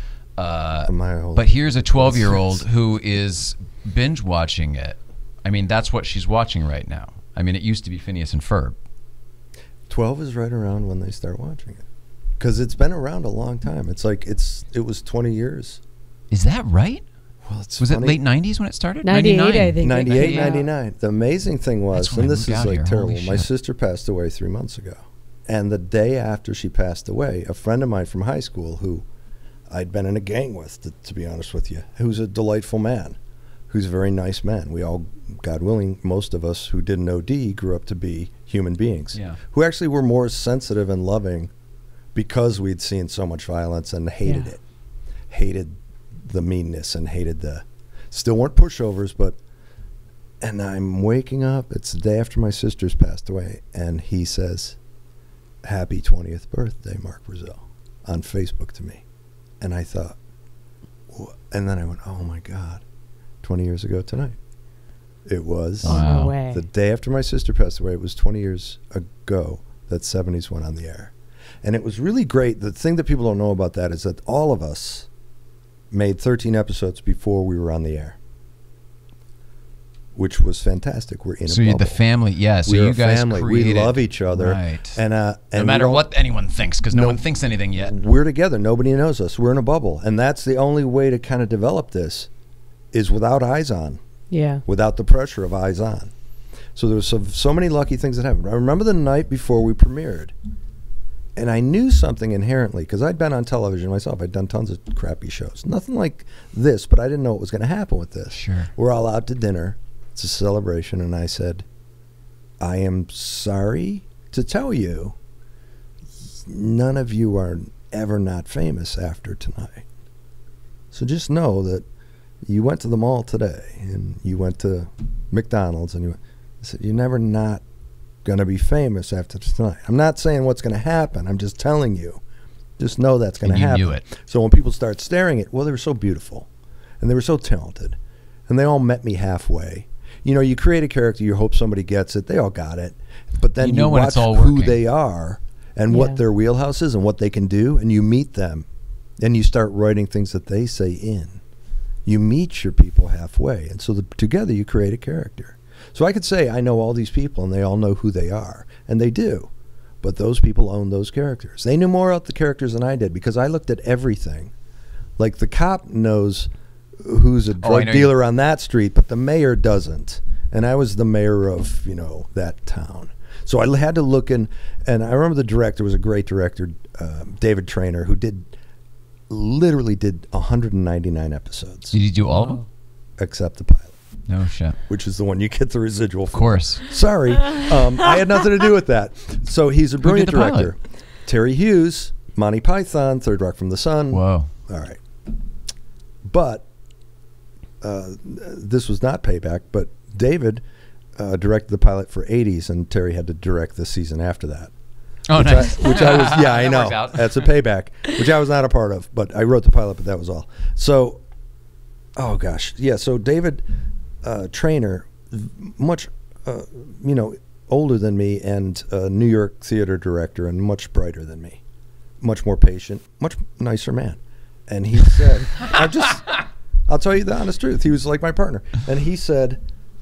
Uh, My whole- but here's a twelve-year-old who is binge watching it. I mean, that's what she's watching right now. I mean, it used to be Phineas and Ferb. twelve is right around when they start watching it. Because it's been around a long time. It's like, it's it was twenty years. Is that right? Well, it's Was it funny. late nineties when it started? ninety-eight, I ninety-nine. think. ninety-eight, Yeah. ninety-nine. The amazing thing was, That's when and I this moved is out like here. terrible, Holy my shit. sister passed away three months ago. And the day after she passed away, a friend of mine from high school who I'd been in a gang with, to, to be honest with you, who's a delightful man, who's a very nice man. We all, God willing, most of us who didn't O D grew up to be human beings. Yeah. Who actually were more sensitive and loving because we'd seen so much violence and hated Yeah. it. Hated the meanness and hated the, still weren't pushovers, but, and I'm waking up, it's the day after my sister's passed away, and he says, "Happy twentieth birthday, Mark Brazil," on Facebook to me. And I thought, wha- and then I went, oh my God, twenty years ago tonight. It was Wow. No way. the day after my sister passed away. It was twenty years ago that seventies went on the air. And it was really great. The thing that people don't know about that is that all of us made thirteen episodes before we were on the air. which was fantastic. We're in So a you bubble. the family, yeah. So We're you a guys family. created, We love each other, right? And uh, and no we matter don't- what anyone thinks, because no, No. one thinks anything yet. we're together. Nobody knows us. We're in a bubble, and that's the only way to kind of develop this is without eyes on, Yeah. without the pressure of eyes on. So there was so, so many lucky things that happened. I remember the night before we premiered, and I knew something inherently because I'd been on television myself. I'd done tons of crappy shows, nothing like this, but I didn't know what was going to happen with this. Sure. We're all out to dinner. It's a celebration, and I said, I am sorry to tell you, none of you are ever not famous after tonight. So just know that you went to the mall today, and you went to McDonald's, and you I said, you're never not going to be famous after tonight. I'm not saying what's going to happen. I'm just telling you. Just know that's going to And you happen. knew it. So when people start staring at, well, they were so beautiful, and they were so talented, and they all met me halfway. You know, you create a character, you hope somebody gets it. They all got it. But then You you, know when watch it's all who working. they are and Yeah. what their wheelhouse is and what they can do, and you meet them, and you start writing things that they say in. You meet your people halfway, and so the, together you create a character. So I could say I know all these people, and they all know who they are, and they do. But those people own those characters. They knew more about the characters than I did because I looked at everything. Like the cop knows who's a Oh, I drug know dealer you- on that street, but the mayor doesn't. And I was the mayor of, you know, that town. So I had to look in, and I remember the director was a great director, uh, David Trainer, who did, literally did one hundred ninety-nine episodes, Did you do all of them? except the pilot, No shit. which is the one you get the residual Of for. course. Sorry, um, I had nothing to do with that. So he's a brilliant the pilot? director. Terry Hughes, Monty Python, Third Rock from the Sun. Whoa. All right. But uh, this was not payback, but David uh, directed the pilot for eighties, and Terry had to direct the season after that. Oh, which nice. I, which I was, yeah, I That know. works out. That's a payback, which I was not a part of, but I wrote the pilot, but that was all. So, oh gosh, yeah. So David uh, Trainer, much, uh, you know, older than me, and a New York theater director, and much brighter than me, much more patient, much nicer man. And he said, I just, I'll tell you the honest truth. He was like my partner, and he said,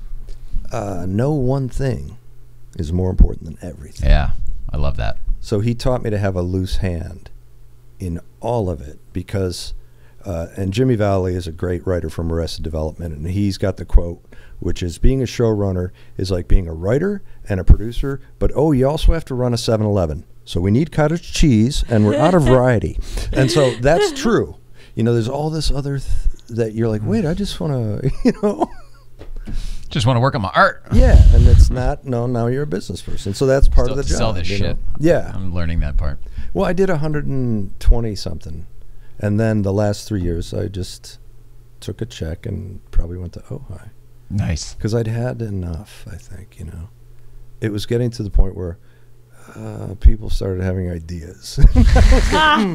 uh, "No one thing is more important than everything." Yeah, I love that. So he taught me to have a loose hand in all of it because, uh, and Jimmy Valley is a great writer from Arrested Development, and he's got the quote, which is, being a showrunner is like being a writer and a producer, but oh, you also have to run a seven eleven. So we need cottage cheese, and we're out of variety. And so that's true. You know, there's all this other th that you're like, wait, I just want to, you know. Just want to work on my art. Yeah, and it's not, no, now you're a business person. So that's part Still of the have to job. sell this you shit. know? Yeah. I'm learning that part. Well, I did one hundred twenty something, and then the last three years I just took a check and probably went to Ojai Nice. because I'd had enough. I think, you know, it was getting to the point where uh, people started having ideas. hmm.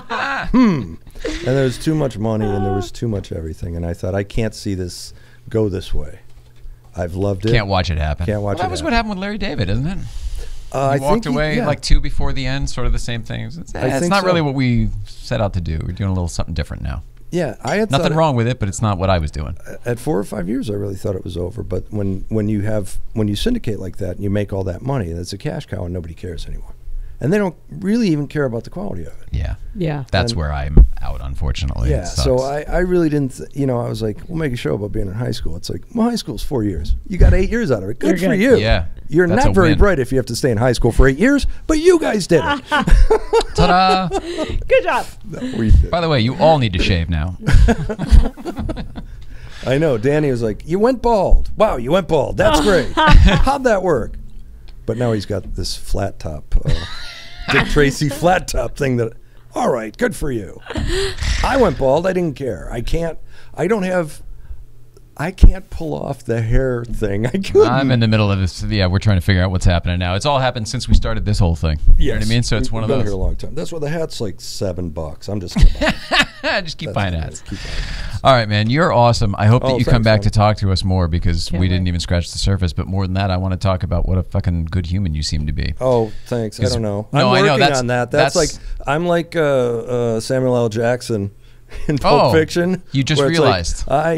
hmm. And there was too much money, and there was too much everything, and I thought, I can't see this go this way. I've loved it. Can't watch it happen. Can't watch well, that it was happen. what happened with Larry David, isn't it? Uh, He I walked think he- away yeah. like two before the end, sort of the same things. It's, eh, I it's think not so. really what we set out to do. We're doing a little something different now. Yeah, I had Nothing thought- wrong with it, but it's not what I was doing. At four or five years, I really thought it was over. But when when you have when you syndicate like that and you make all that money, it's a cash cow, and nobody cares anymore. And they don't really even care about the quality of it. Yeah. Yeah. That's And- where I'm out, unfortunately. Yeah. It So sucks. I, I really didn't. Th you know, I was like, we'll make a show about being in high school. It's like, well, high school's four years. You got eight years out of it. Good You're for good. you. Yeah, You're that's not a very win. bright if you have to stay in high school for eight years, but you guys did it. Ta-da! Good job. No, we did. By the way, you all need to shave now. I know. Danny was like, you went bald. Wow, you went bald. That's great. How'd that work? But now he's got this flat top, uh, Dick Tracy flat top thing that, all right, good for you. I went bald. I didn't care. I can't, I don't have, I can't pull off the hair thing. I couldn't. I'm in the middle of this. Yeah, we're trying to figure out what's happening now. It's all happened since we started this whole thing. You know what I mean? So it's We've one of been those. here a long time. That's why the hat's like seven bucks. I'm just gonna buy it. Just keep That's buying what it hats. is. Keep buying hats. All right, man. You're awesome. I hope that Oh, you come thanks, back man. to talk to us more because Can't we didn't wait. even scratch the surface. But more than that, I want to talk about what a fucking good human you seem to be. Oh, thanks. I Is- don't know. No, I'm I working know. That's- on that. That's, that's- like I'm like uh, uh, Samuel L. Jackson in Pulp Oh, Fiction. you just where it's like, realized. I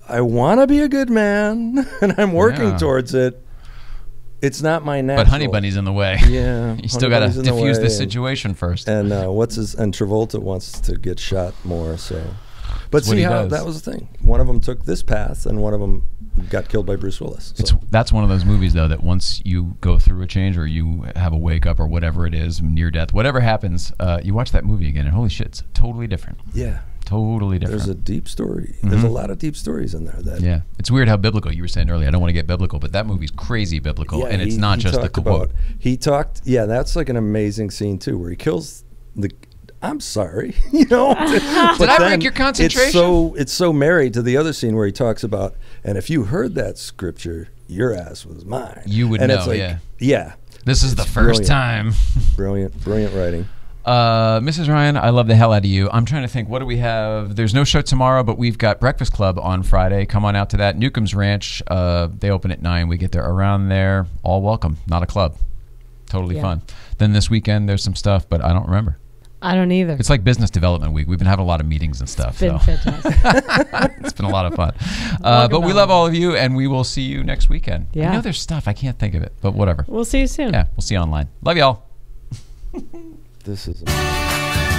I want to be a good man, and I'm working Yeah. towards it. It's not my natural. But Honey Bunny's in the way. Yeah, You still Honey got to Bunny's in the diffuse way, this and- situation first. And uh, what's his? And Travolta wants to get shot more. So, but That's what see he how does. that was the thing. One of them took this path, and one of them got killed by Bruce Willis. So. It's that's one of those movies though that once you go through a change or you have a wake up or whatever it is, near death, whatever happens, uh, you watch that movie again and holy shit, it's totally different. Yeah, Totally different. there's a deep story. There's a lot of deep stories in there. That Yeah, it's weird how biblical you were saying earlier. I don't want to get biblical, but that movie's crazy biblical, Yeah, and it's he- not he just the talked quote. about- he talked. Yeah, that's like an amazing scene too, where he kills the. I'm sorry, you know. Did Did I break your concentration? It's so it's so married to the other scene where he talks about, and if you heard that scripture, your ass was mine. You would and know, It's like, yeah. yeah. This is the It's first brilliant. time. Brilliant, brilliant writing. Uh, Missus Ryan, I love the hell out of you. I'm trying to think, what do we have? There's no show tomorrow, but we've got Breakfast Club on Friday. Come on out to that. Newcomb's Ranch, uh, they open at nine. We get there around there. All welcome. Not a club. Totally Yeah. fun. Then this weekend, there's some stuff, but I don't remember. I don't either. It's like business development week. We've been having a lot of meetings and stuff. Been so. fantastic. It's been a lot of fun. Uh, Welcome but we on. love all of you, and we will see you next weekend. I Yeah. know there's stuff. I can't think of it, but whatever. We'll see you soon. Yeah, we'll see you online. Love y'all. This is.